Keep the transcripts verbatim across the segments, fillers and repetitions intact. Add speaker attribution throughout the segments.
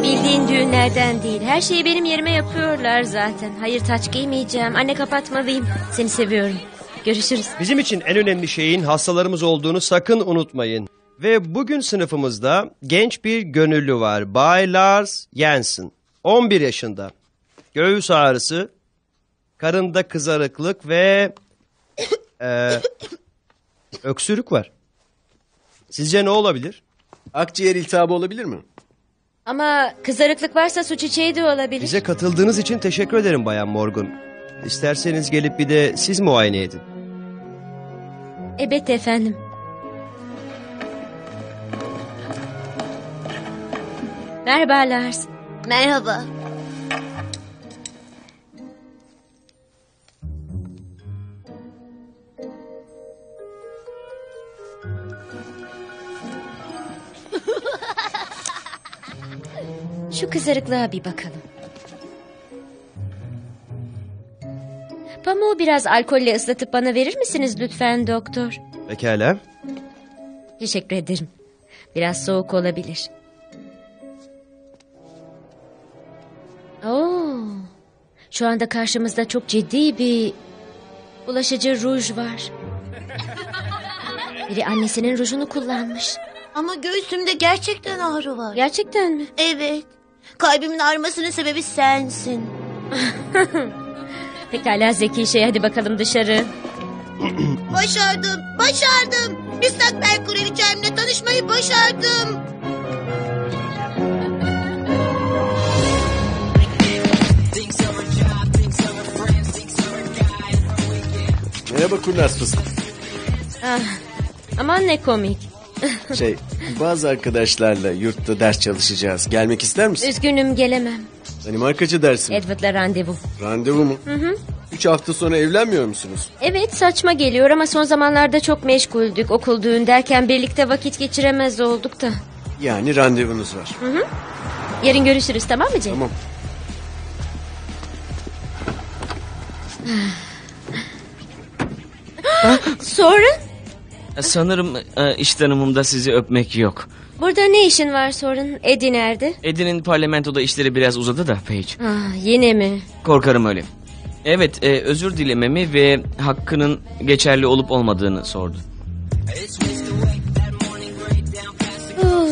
Speaker 1: bildiğin düğünlerden değil. Her şeyi benim yerime yapıyorlar zaten. Hayır, taç giymeyeceğim. Anne, kapatmalıyım. Seni seviyorum. Görüşürüz.
Speaker 2: Bizim için en önemli şeyin hastalarımız olduğunu sakın unutmayın. Ve bugün sınıfımızda genç bir gönüllü var. Bay Lars Jensen. on bir yaşında. Göğüs ağrısı, karında kızarıklık ve e, öksürük var. Sizce ne olabilir?
Speaker 3: Akciğer iltihabı olabilir mi?
Speaker 1: Ama kızarıklık varsa su çiçeği de olabilir.
Speaker 2: Bize katıldığınız için teşekkür ederim Bayan Morgan. İsterseniz gelip bir de siz muayene edin.
Speaker 1: Evet efendim. Merhaba Lars.
Speaker 4: Merhaba.
Speaker 1: Şu kızarıklığa bir bakalım. Pamuğu biraz alkolle ıslatıp bana verir misiniz lütfen doktor?
Speaker 2: Pekala.
Speaker 1: Teşekkür ederim. Biraz soğuk olabilir. Oo, şu anda karşımızda çok ciddi bir bulaşıcı ruj var. Biri annesinin rujunu kullanmış.
Speaker 4: Ama göğsümde gerçekten ağrı var.
Speaker 1: Gerçekten mi?
Speaker 4: Evet. Kalbimin ağrımasının sebebi sensin.
Speaker 1: Pekala zeki şey, hadi bakalım dışarı.
Speaker 4: Başardım, başardım. Müstakbel kraliçemle tanışmayı başardım.
Speaker 3: Merhaba kurnaz fıstık.
Speaker 1: Ah, aman ne komik.
Speaker 3: Şey, bazı arkadaşlarla yurtta ders çalışacağız. Gelmek ister misin?
Speaker 1: Üzgünüm, gelemem.
Speaker 3: Danimarkaca dersim.
Speaker 1: Edward'la randevu.
Speaker 3: Randevu mu?
Speaker 1: Hı hı.
Speaker 3: Üç hafta sonra evlenmiyor musunuz?
Speaker 1: Evet, saçma geliyor ama son zamanlarda çok meşguldük. Okul, düğün derken birlikte vakit geçiremez olduk da.
Speaker 3: Yani randevunuz var.
Speaker 1: Hı hı. Yarın görüşürüz, tamam mı Cem?
Speaker 3: Tamam.
Speaker 1: Sonra?
Speaker 5: Sanırım e, iş tanımımda sizi öpmek yok.
Speaker 1: Burada ne işin var sorun? Eddie nerede?
Speaker 5: Eddie'nin parlamentoda işleri biraz uzadı da Paige.
Speaker 1: Ah, yine mi?
Speaker 5: Korkarım öyle. Evet, e, özür dilememi ve hakkının geçerli olup olmadığını sordu.
Speaker 1: Oh.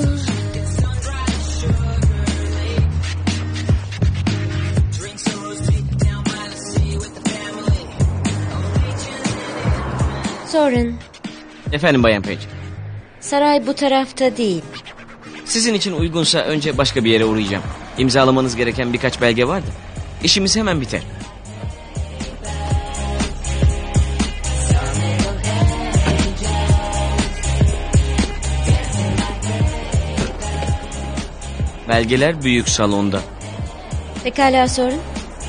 Speaker 1: Sorun.
Speaker 5: Efendim Bayan Paige.
Speaker 1: Saray bu tarafta değil.
Speaker 5: Sizin için uygunsa önce başka bir yere uğrayacağım. İmzalamanız gereken birkaç belge vardı. İşimiz hemen biter. Belgeler büyük salonda.
Speaker 1: Pekala sorun.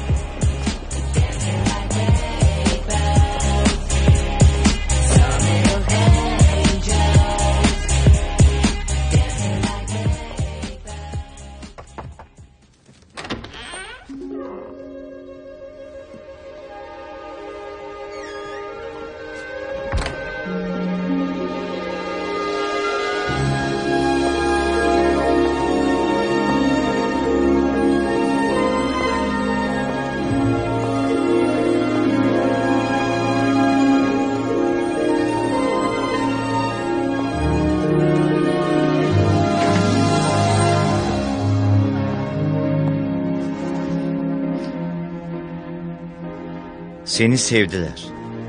Speaker 6: Seni sevdiler.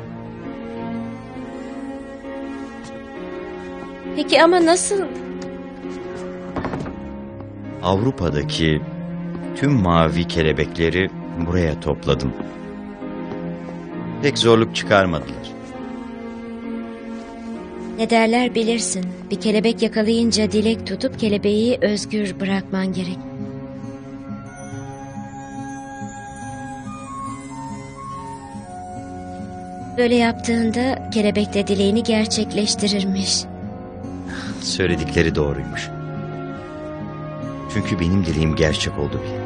Speaker 1: Peki ama nasıl?
Speaker 6: Avrupa'daki tüm mavi kelebekleri buraya topladım. Pek zorluk çıkarmadılar.
Speaker 1: Ne derler bilirsin. Bir kelebek yakalayınca dilek tutup kelebeği özgür bırakman gerek. Böyle yaptığında kelebek de dileğini gerçekleştirirmiş.
Speaker 6: Söyledikleri doğruymuş. Çünkü benim dileğim gerçek oldu bile.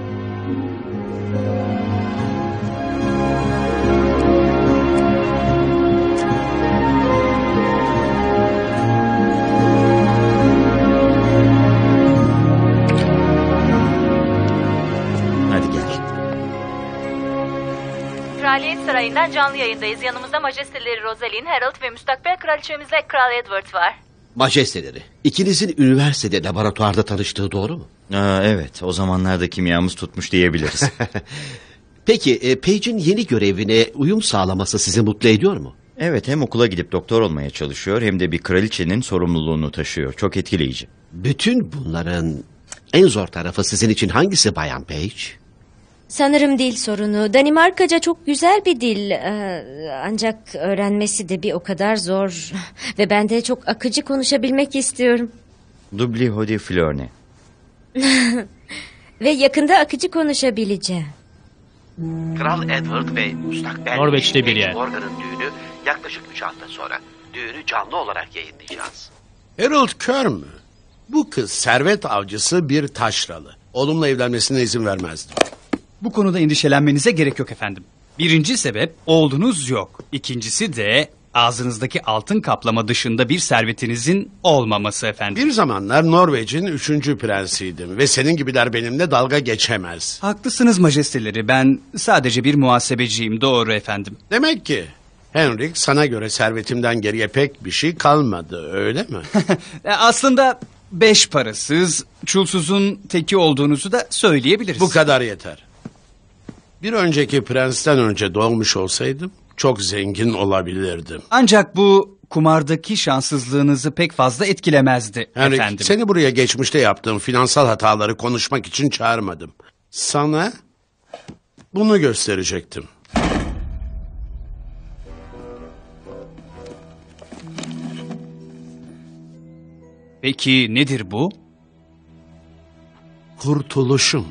Speaker 7: Kraliyet Sarayı'ndan canlı yayındayız. Yanımızda majesteleri Rosalind, Harold ve müstakbel kraliçemizle Kral Edward var.
Speaker 8: Majesteleri, ikinizin üniversitede laboratuvarda tanıştığı doğru mu?
Speaker 6: Aa, evet, o zamanlarda kimyamız tutmuş diyebiliriz.
Speaker 8: Peki, e, Paige'in yeni görevine uyum sağlaması sizi mutlu ediyor mu?
Speaker 6: Evet, hem okula gidip doktor olmaya çalışıyor hem de bir kraliçenin sorumluluğunu taşıyor. Çok etkileyici.
Speaker 8: Bütün bunların en zor tarafı sizin için hangisi Bayan Paige?
Speaker 1: Sanırım dil sorunu. Danimarkaca çok güzel bir dil. Ee, ancak öğrenmesi de bir o kadar zor. Ve ben de çok akıcı konuşabilmek istiyorum.
Speaker 6: Dubli hodi florne.
Speaker 1: Ve yakında akıcı konuşabileceğim.
Speaker 8: Kral Edward ve müstakbel
Speaker 9: Norveç'te bir yer.
Speaker 8: Morgan'ın düğünü yaklaşık üç hafta sonra. Düğünü canlı olarak yayınlayacağız.
Speaker 10: Harold kör mü? Bu kız servet avcısı bir taşralı. Onunla evlenmesine izin vermezdim.
Speaker 9: Bu konuda endişelenmenize gerek yok efendim. Birinci sebep oğlunuz yok. İkincisi de ağzınızdaki altın kaplama dışında bir servetinizin olmaması efendim.
Speaker 10: Bir zamanlar Norveç'in üçüncü prensiydim ve senin gibiler benimle dalga geçemez.
Speaker 9: Haklısınız majesteleri, ben sadece bir muhasebeciyim, doğru efendim.
Speaker 10: Demek ki Henrik, sana göre servetimden geriye pek bir şey kalmadı, öyle mi?
Speaker 9: Aslında beş parasız, çulsuzun teki olduğunuzu da söyleyebiliriz.
Speaker 10: Bu kadar yeter. Bir önceki prensten önce doğmuş olsaydım çok zengin olabilirdim.
Speaker 9: Ancak bu kumardaki şanssızlığınızı pek fazla etkilemezdi
Speaker 10: Henrik,
Speaker 9: efendim.
Speaker 10: seni buraya geçmişte yaptığım finansal hataları konuşmak için çağırmadım. Sana bunu gösterecektim.
Speaker 9: Peki nedir bu?
Speaker 10: Kurtuluşum.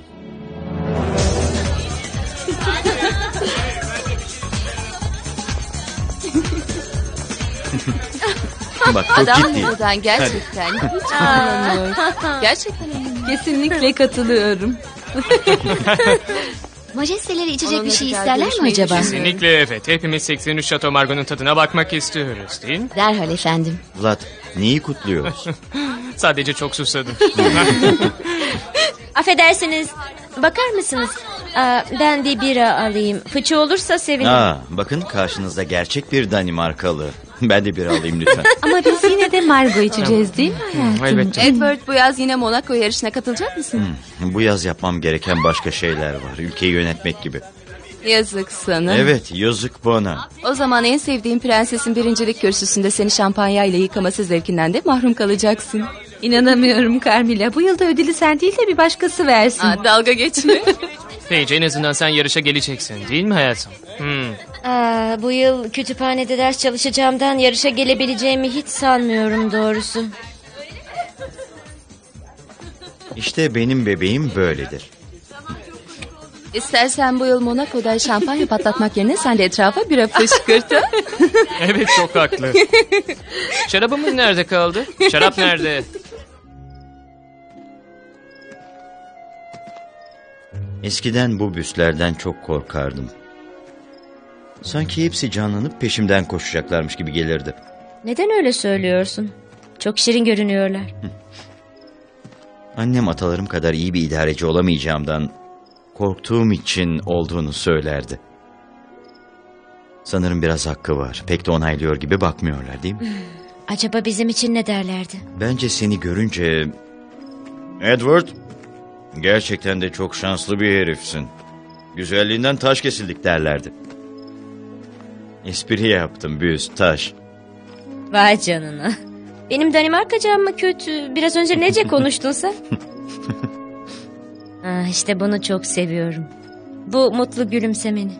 Speaker 6: Bak, çok
Speaker 11: Adam
Speaker 6: ciddiyim.
Speaker 11: buradan gerçekten hiç anlamıyor. Gerçekten kesinlikle katılıyorum.
Speaker 12: Majesteleri içecek
Speaker 11: Onunla
Speaker 12: bir şey
Speaker 11: bir daha
Speaker 12: isterler mi
Speaker 11: görüşmeyi
Speaker 12: acaba?
Speaker 11: düşünüyorum.
Speaker 13: Kesinlikle evet. Hepimiz seksen üç Şato Margot'un tadına bakmak istiyoruz değil mi?
Speaker 12: Derhal efendim.
Speaker 6: Vlad, neyi kutluyoruz?
Speaker 13: Sadece çok susadım.
Speaker 1: Affedersiniz. Bakar mısınız? Aa, ben bir bira alayım. Fıçı olursa sevinirim.
Speaker 6: Aa, bakın karşınızda gerçek bir Danimarkalı. Ben de bir alayım lütfen.
Speaker 11: Ama biz yine de Margot içeceğiz değil mi hayatım?
Speaker 13: Evet.
Speaker 11: Edward, bu yaz yine Monaco yarışına katılacak mısın?
Speaker 6: Hmm, bu yaz yapmam gereken başka şeyler var. Ülkeyi yönetmek gibi.
Speaker 11: Yazık sana.
Speaker 6: Evet, yazık bana.
Speaker 11: O zaman en sevdiğin prensesin birincilik kürsüsünde seni şampanyayla yıkaması zevkinden de mahrum kalacaksın.
Speaker 14: İnanamıyorum Carmilla. Bu yılda ödülü sen değil de bir başkası versin.
Speaker 11: Aa, dalga geçme.
Speaker 13: Paige, en azından sen yarışa geleceksin değil mi hayatım? Hmm.
Speaker 1: Aa, bu yıl kütüphanede ders çalışacağımdan yarışa gelebileceğimi hiç sanmıyorum doğrusu.
Speaker 6: İşte benim bebeğim böyledir.
Speaker 11: İstersen bu yıl Monaco'da şampanya patlatmak yerine sen de etrafa bira fışkırt. ha?
Speaker 13: Evet, çok haklı. Şarabımız nerede kaldı? Şarap nerede?
Speaker 6: Eskiden bu büslerden çok korkardım. Sanki hepsi canlanıp peşimden koşacaklarmış gibi gelirdi.
Speaker 1: Neden öyle söylüyorsun? Çok şirin görünüyorlar.
Speaker 6: Annem atalarım kadar iyi bir idareci olamayacağımdan korktuğum için olduğunu söylerdi. Sanırım biraz hakkı var. Pek de onaylıyor gibi bakmıyorlar değil mi?
Speaker 1: Acaba bizim için ne derlerdi?
Speaker 6: Bence seni görünce... Edward, gerçekten de çok şanslı bir herifsin. Güzelliğinden taş kesildik derlerdi. Espri yaptım, büyüz, taş.
Speaker 1: Vay canına. Benim Danimarkacam mı kötü? Biraz önce nece konuştun sen? ah, işte bunu çok seviyorum. Bu mutlu gülümsemeni.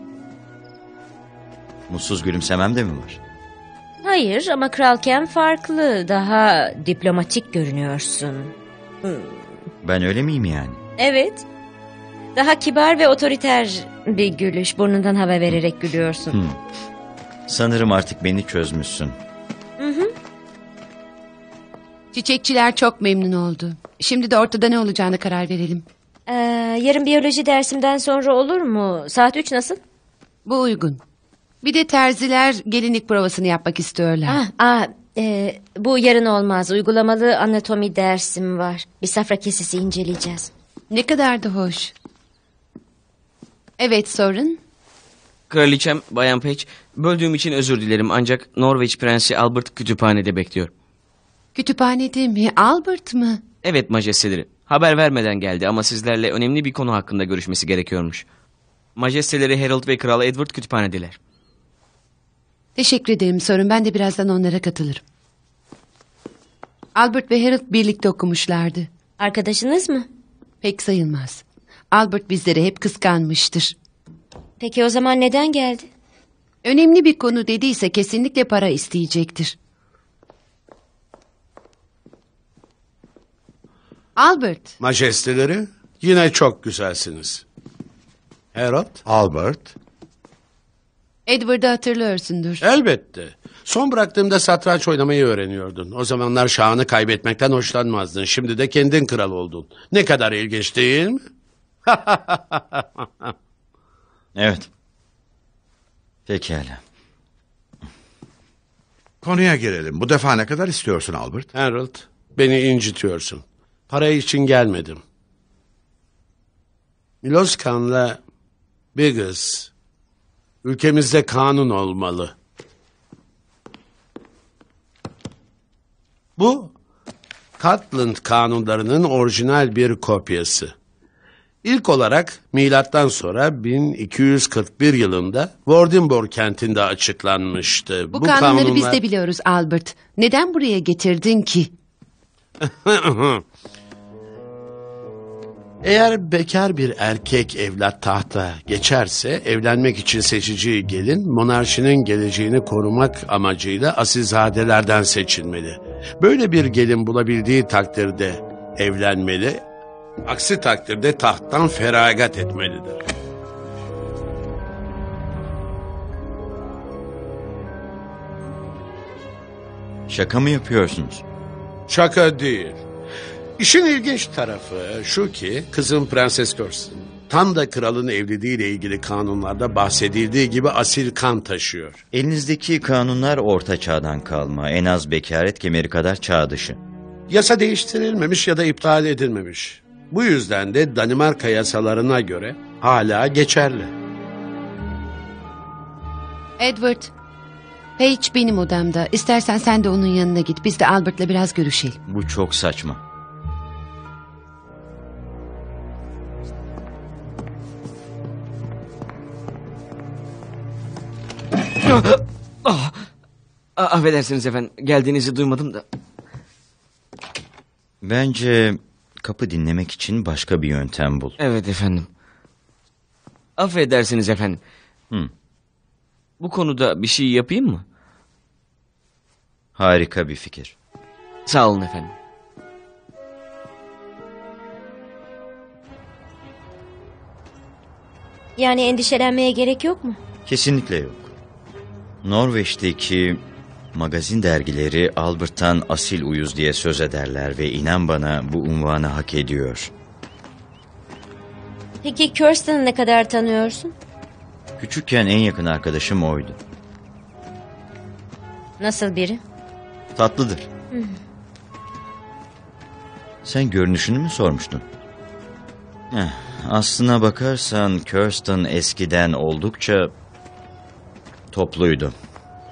Speaker 6: Mutsuz gülümsemem de mi var?
Speaker 1: Hayır ama kralken farklı. Daha diplomatik görünüyorsun. Hmm.
Speaker 6: Ben öyle miyim yani?
Speaker 1: Evet. Daha kibar ve otoriter bir gülüş. Burnundan hava vererek gülüyorsun.
Speaker 6: Hmm. Sanırım artık beni çözmüşsün.
Speaker 1: Hı hı.
Speaker 14: Çiçekçiler çok memnun oldu. Şimdi de ortada ne olacağına karar verelim.
Speaker 1: Ee, yarın biyoloji dersimden sonra olur mu? Saat üç nasıl?
Speaker 14: Bu uygun. Bir de terziler gelinlik provasını yapmak istiyorlar.
Speaker 1: Ah, ah, e, bu yarın olmaz. Uygulamalı anatomi dersim var. Bir safra kesesi inceleyeceğiz.
Speaker 14: Ne kadar da hoş. Evet, sorun.
Speaker 5: Kraliçem, Bayan Page, böldüğüm için özür dilerim ancak Norveç Prensi Albert kütüphanede bekliyor.
Speaker 14: Kütüphanede mi? Albert mı?
Speaker 5: Evet majesteleri. Haber vermeden geldi ama sizlerle önemli bir konu hakkında görüşmesi gerekiyormuş. Majesteleri Harold ve Kral Edward kütüphanedeler.
Speaker 14: Teşekkür ederim sorun. Ben de birazdan onlara katılırım. Albert ve Harold birlikte okumuşlardı.
Speaker 1: Arkadaşınız mı?
Speaker 14: Pek sayılmaz. Albert bizleri hep kıskanmıştır.
Speaker 1: Peki o zaman neden geldi?
Speaker 14: Önemli bir konu dediyse kesinlikle para isteyecektir. Albert.
Speaker 10: Majesteleri, yine çok güzelsiniz. Harold?
Speaker 12: Albert.
Speaker 14: Edward'ı hatırlıyorsundur.
Speaker 10: Elbette. Son bıraktığımda satranç oynamayı öğreniyordun. O zamanlar şahını kaybetmekten hoşlanmazdın. Şimdi de kendin kral oldun. Ne kadar ilginç değil mi?
Speaker 6: Evet. Pekala.
Speaker 12: Konuya girelim. Bu defa ne kadar istiyorsun Albert?
Speaker 10: Harold, beni incitiyorsun. Para için gelmedim. Milos Khan'la Biggles, ülkemizde kanun olmalı. Bu, Scotland kanunlarının orijinal bir kopyası. İlk olarak milattan sonra bin iki yüz kırk bir yılında Vordingborg kentinde açıklanmıştı.
Speaker 14: Bu, Bu kanunları kanunlar... biz de biliyoruz Albert. Neden buraya getirdin ki?
Speaker 10: Eğer bekar bir erkek evlat tahta geçerse evlenmek için seçeceği gelin monarşinin geleceğini korumak amacıyla asilzadelerden seçilmeli. Böyle bir gelin bulabildiği takdirde evlenmeli, aksi takdirde tahttan feragat etmelidir.
Speaker 6: Şaka mı yapıyorsunuz?
Speaker 10: Şaka değil. İşin ilginç tarafı şu ki kızım Prenses Kirsten tam da kralın evliliğiyle ilgili kanunlarda bahsedildiği gibi asil kan taşıyor.
Speaker 6: Elinizdeki kanunlar orta çağdan kalma. En az bekaret kemeri kadar çağ dışı.
Speaker 10: Yasa değiştirilmemiş ya da iptal edilmemiş. Bu yüzden de Danimarka yasalarına göre hala geçerli.
Speaker 14: Edward, Page benim odamda. İstersen sen de onun yanına git. Biz de Albert'la biraz görüşelim.
Speaker 6: Bu çok saçma.
Speaker 5: Ah, ah, affedersiniz efendim. Geldiğinizi duymadım da.
Speaker 6: Bence kapı dinlemek için başka bir yöntem bul.
Speaker 5: Evet efendim. Affedersiniz efendim.
Speaker 6: Hı.
Speaker 5: Bu konuda bir şey yapayım mı?
Speaker 6: Harika bir fikir.
Speaker 5: Sağ olun efendim.
Speaker 1: Yani endişelenmeye gerek yok mu?
Speaker 6: Kesinlikle yok. Norveç'teki magazin dergileri Albert'tan asil uyuz diye söz ederler ve inan bana bu unvanı hak ediyor.
Speaker 1: Peki Kirsten'ı ne kadar tanıyorsun?
Speaker 6: Küçükken en yakın arkadaşım oydu.
Speaker 1: Nasıl biri?
Speaker 6: Tatlıdır.
Speaker 1: Hı.
Speaker 6: Sen görünüşünü mü sormuştun? Heh, aslına bakarsan Kirsten eskiden oldukça topluydu.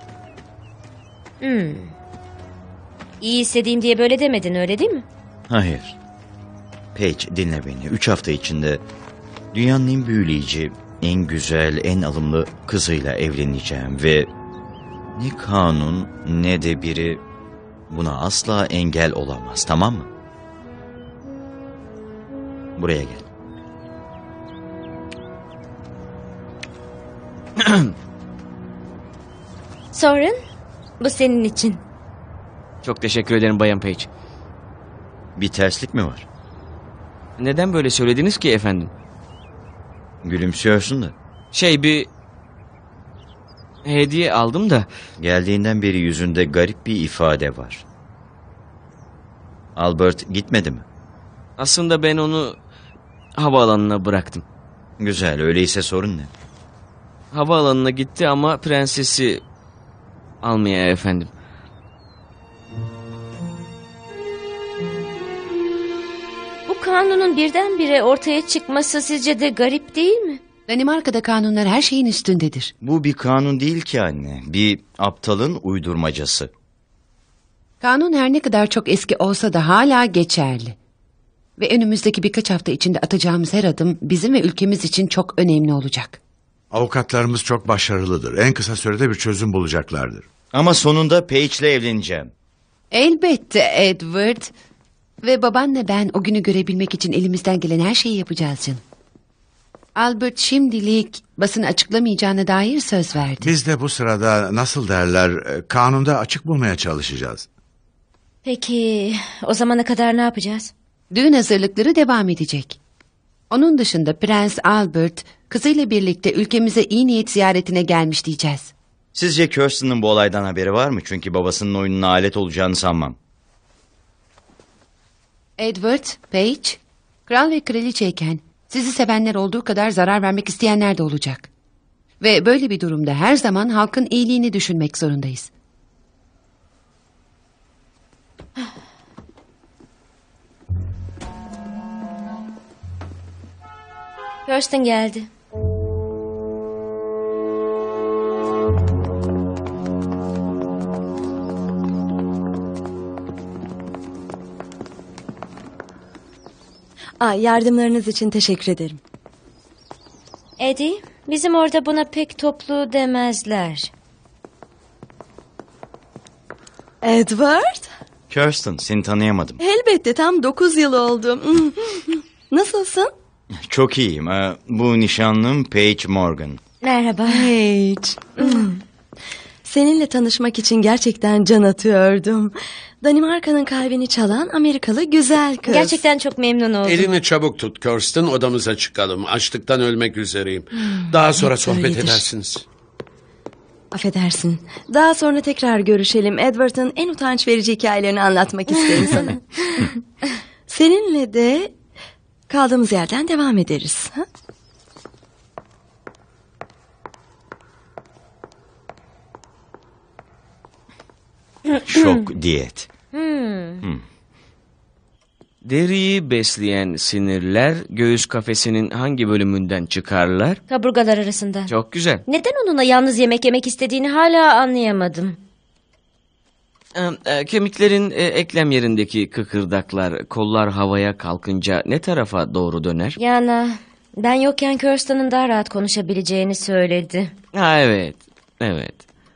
Speaker 1: Hmm. İyi istediğim diye böyle demedin öyle değil mi?
Speaker 6: Hayır. Paige dinle beni. Üç hafta içinde dünyanın en büyüleyici, en güzel, en alımlı kızıyla evleneceğim ve ne kanun ne de biri buna asla engel olamaz, tamam mı? Buraya gel.
Speaker 1: Sorun, bu senin için.
Speaker 5: Çok teşekkür ederim Bayan Page.
Speaker 6: Bir terslik mi var?
Speaker 5: Neden böyle söylediniz ki efendim?
Speaker 6: Gülümsüyorsun da.
Speaker 5: Şey bir hediye aldım da.
Speaker 6: Geldiğinden beri yüzünde garip bir ifade var. Albert gitmedi mi?
Speaker 5: Aslında ben onu havaalanına bıraktım.
Speaker 6: Güzel, öyleyse sorun ne?
Speaker 5: Havaalanına gitti ama prensesi almaya efendim.
Speaker 1: Bu kanunun birdenbire ortaya çıkması sizce de garip değil mi?
Speaker 14: Danimarka'da kanunlar her şeyin üstündedir.
Speaker 6: Bu bir kanun değil ki anne. Bir aptalın uydurmacası.
Speaker 14: Kanun her ne kadar çok eski olsa da hala geçerli. Ve önümüzdeki birkaç hafta içinde atacağımız her adım bizim ve ülkemiz için çok önemli olacak.
Speaker 12: Avukatlarımız çok başarılıdır. En kısa sürede bir çözüm bulacaklardır.
Speaker 6: Ama sonunda Paige'le evleneceğim.
Speaker 14: Elbette Edward. Ve babanla ben o günü görebilmek için elimizden gelen her şeyi yapacağız canım. Albert şimdilik basını açıklamayacağına dair söz verdi.
Speaker 12: Biz de bu sırada nasıl derler e, kanunda açık bulmaya çalışacağız.
Speaker 1: Peki o zamana kadar ne yapacağız?
Speaker 14: Düğün hazırlıkları devam edecek. Onun dışında Prens Albert kızıyla birlikte ülkemize iyi niyet ziyaretine gelmiş diyeceğiz.
Speaker 6: Sizce Kirsten'ın bu olaydan haberi var mı? Çünkü babasının oyununa alet olacağını sanmam.
Speaker 14: Edward, Paige, kral ve kraliçeyken sizi sevenler olduğu kadar zarar vermek isteyenler de olacak. Ve böyle bir durumda her zaman halkın iyiliğini düşünmek zorundayız.
Speaker 1: Kirsten geldi.
Speaker 15: Aa, yardımlarınız için teşekkür ederim.
Speaker 1: Eddie, bizim orada buna pek toplu demezler.
Speaker 15: Edward?
Speaker 6: Kirsten, seni tanıyamadım.
Speaker 15: Elbette tam dokuz yıl oldu. Nasılsın?
Speaker 6: Çok iyiyim. Ee, Bu nişanlım Paige Morgan.
Speaker 1: Merhaba.
Speaker 15: Paige. Seninle tanışmak için gerçekten can atıyordum. Danimarka'nın kalbini çalan Amerikalı güzel kız.
Speaker 1: Gerçekten çok memnun oldum.
Speaker 10: Elini çabuk tut Kirsten, odamıza çıkalım. Açlıktan ölmek üzereyim. Daha sonra
Speaker 15: hep
Speaker 10: sohbet
Speaker 15: böyledir.
Speaker 10: edersiniz.
Speaker 15: Affedersin. Daha sonra tekrar görüşelim. Edward'ın en utanç verici hikayelerini anlatmak isterim sana. Seninle de kaldığımız yerden devam ederiz. Ha?
Speaker 6: Şok diyet.
Speaker 1: Hmm.
Speaker 6: Hmm.
Speaker 5: Deriyi besleyen sinirler göğüs kafesinin hangi bölümünden çıkarlar?
Speaker 1: Kaburgalar arasında.
Speaker 5: Çok güzel.
Speaker 1: Neden onunla yalnız yemek yemek istediğini hala anlayamadım.
Speaker 5: Ee, e, Kemiklerin e, eklem yerindeki kıkırdaklar, kollar havaya kalkınca ne tarafa doğru döner?
Speaker 1: Yana, ben yokken Kirsten'ın daha rahat konuşabileceğini söyledi.
Speaker 5: Ha evet, evet.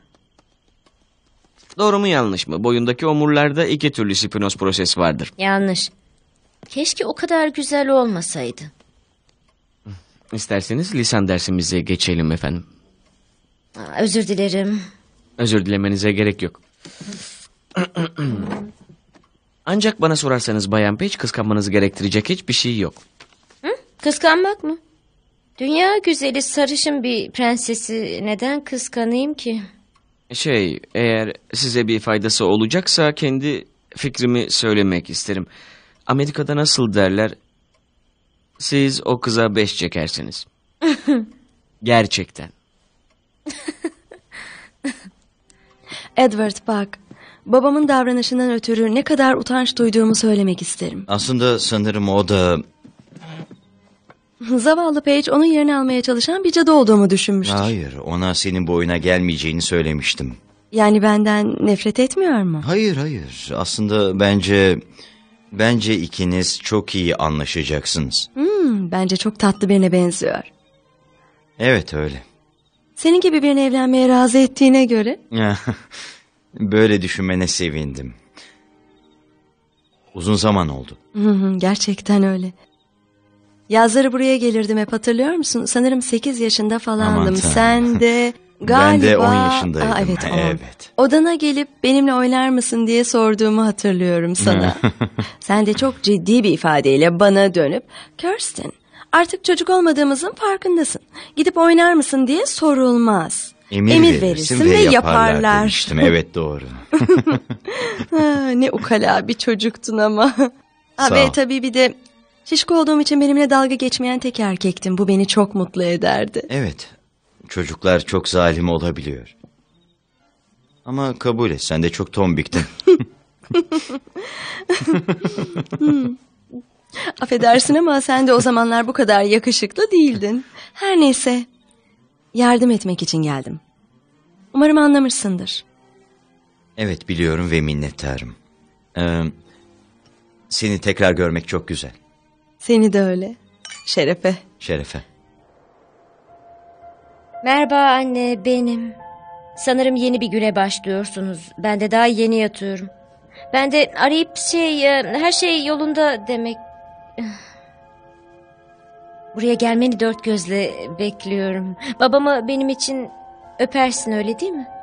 Speaker 5: Doğru mu yanlış mı? Boyundaki omurlarda iki türlü spinoz proses vardır.
Speaker 1: Yanlış. Keşke o kadar güzel olmasaydı.
Speaker 5: İsterseniz lisan dersimize geçelim efendim.
Speaker 1: Aa, özür dilerim.
Speaker 5: Özür dilemenize gerek yok. Ancak bana sorarsanız Bayan Page, kıskanmanızı gerektirecek hiçbir şey yok.
Speaker 1: Hı? Kıskanmak mı? Dünya güzeli sarışın bir prensesi neden kıskanayım ki?
Speaker 5: Şey, eğer size bir faydası olacaksa kendi fikrimi söylemek isterim. Amerika'da nasıl derler? Siz o kıza beş çekersiniz. Gerçekten.
Speaker 15: Edward bak, babamın davranışından ötürü ne kadar utanç duyduğumu söylemek isterim.
Speaker 6: Aslında sanırım o da...
Speaker 15: Zavallı Paige onun yerini almaya çalışan bir cadı olduğumu düşünmüştür.
Speaker 6: Hayır, ona senin boyuna gelmeyeceğini söylemiştim.
Speaker 15: Yani benden nefret etmiyor mu?
Speaker 6: Hayır, hayır. Aslında bence... Bence ikiniz çok iyi anlaşacaksınız.
Speaker 15: Hmm, bence çok tatlı birine benziyor.
Speaker 6: Evet, öyle.
Speaker 15: Senin gibi birine evlenmeye razı ettiğine göre.
Speaker 6: Böyle düşünmene sevindim. Uzun zaman oldu.
Speaker 15: Hı hı, gerçekten öyle. Yazları buraya gelirdim hep, hatırlıyor musun? Sanırım sekiz yaşında falandım.
Speaker 6: Aman
Speaker 15: Sen de galiba...
Speaker 6: Ben de on yaşındaydım.
Speaker 15: Aa, evet, on.
Speaker 6: Evet.
Speaker 15: Odana gelip benimle oynar mısın diye sorduğumu hatırlıyorum sana. Sen de çok ciddi bir ifadeyle bana dönüp... Kirsten, artık çocuk olmadığımızın farkındasın. Gidip oynar mısın diye sorulmaz.
Speaker 6: Emir,
Speaker 15: Emir
Speaker 6: verirsin,
Speaker 15: verirsin
Speaker 6: ve,
Speaker 15: ve
Speaker 6: yaparlar,
Speaker 15: yaparlar.
Speaker 6: demiştim. Evet, doğru.
Speaker 15: Ha, ne ukala bir çocuktun ama. Ha,
Speaker 6: Sağ
Speaker 15: ve
Speaker 6: ol.
Speaker 15: tabii bir de şişko olduğum için benimle dalga geçmeyen tek erkektin. Bu beni çok mutlu ederdi.
Speaker 6: Evet. Çocuklar çok zalim olabiliyor. Ama kabul et, sen de çok tombiktin.
Speaker 15: Hmm. Affedersin ama sen de o zamanlar bu kadar yakışıklı değildin. Her neyse. Yardım etmek için geldim. Umarım anlamışsındır.
Speaker 6: Evet biliyorum ve minnettarım. Ee, seni tekrar görmek çok güzel.
Speaker 15: Seni de öyle. Şerefe.
Speaker 6: Şerefe.
Speaker 1: Merhaba anne, benim. Sanırım yeni bir güne başlıyorsunuz. Ben de daha yeni yatıyorum. Ben de arayıp şey, her şey yolunda demek... Buraya gelmeni dört gözle bekliyorum. Babamı benim için öpersin, öyle değil mi?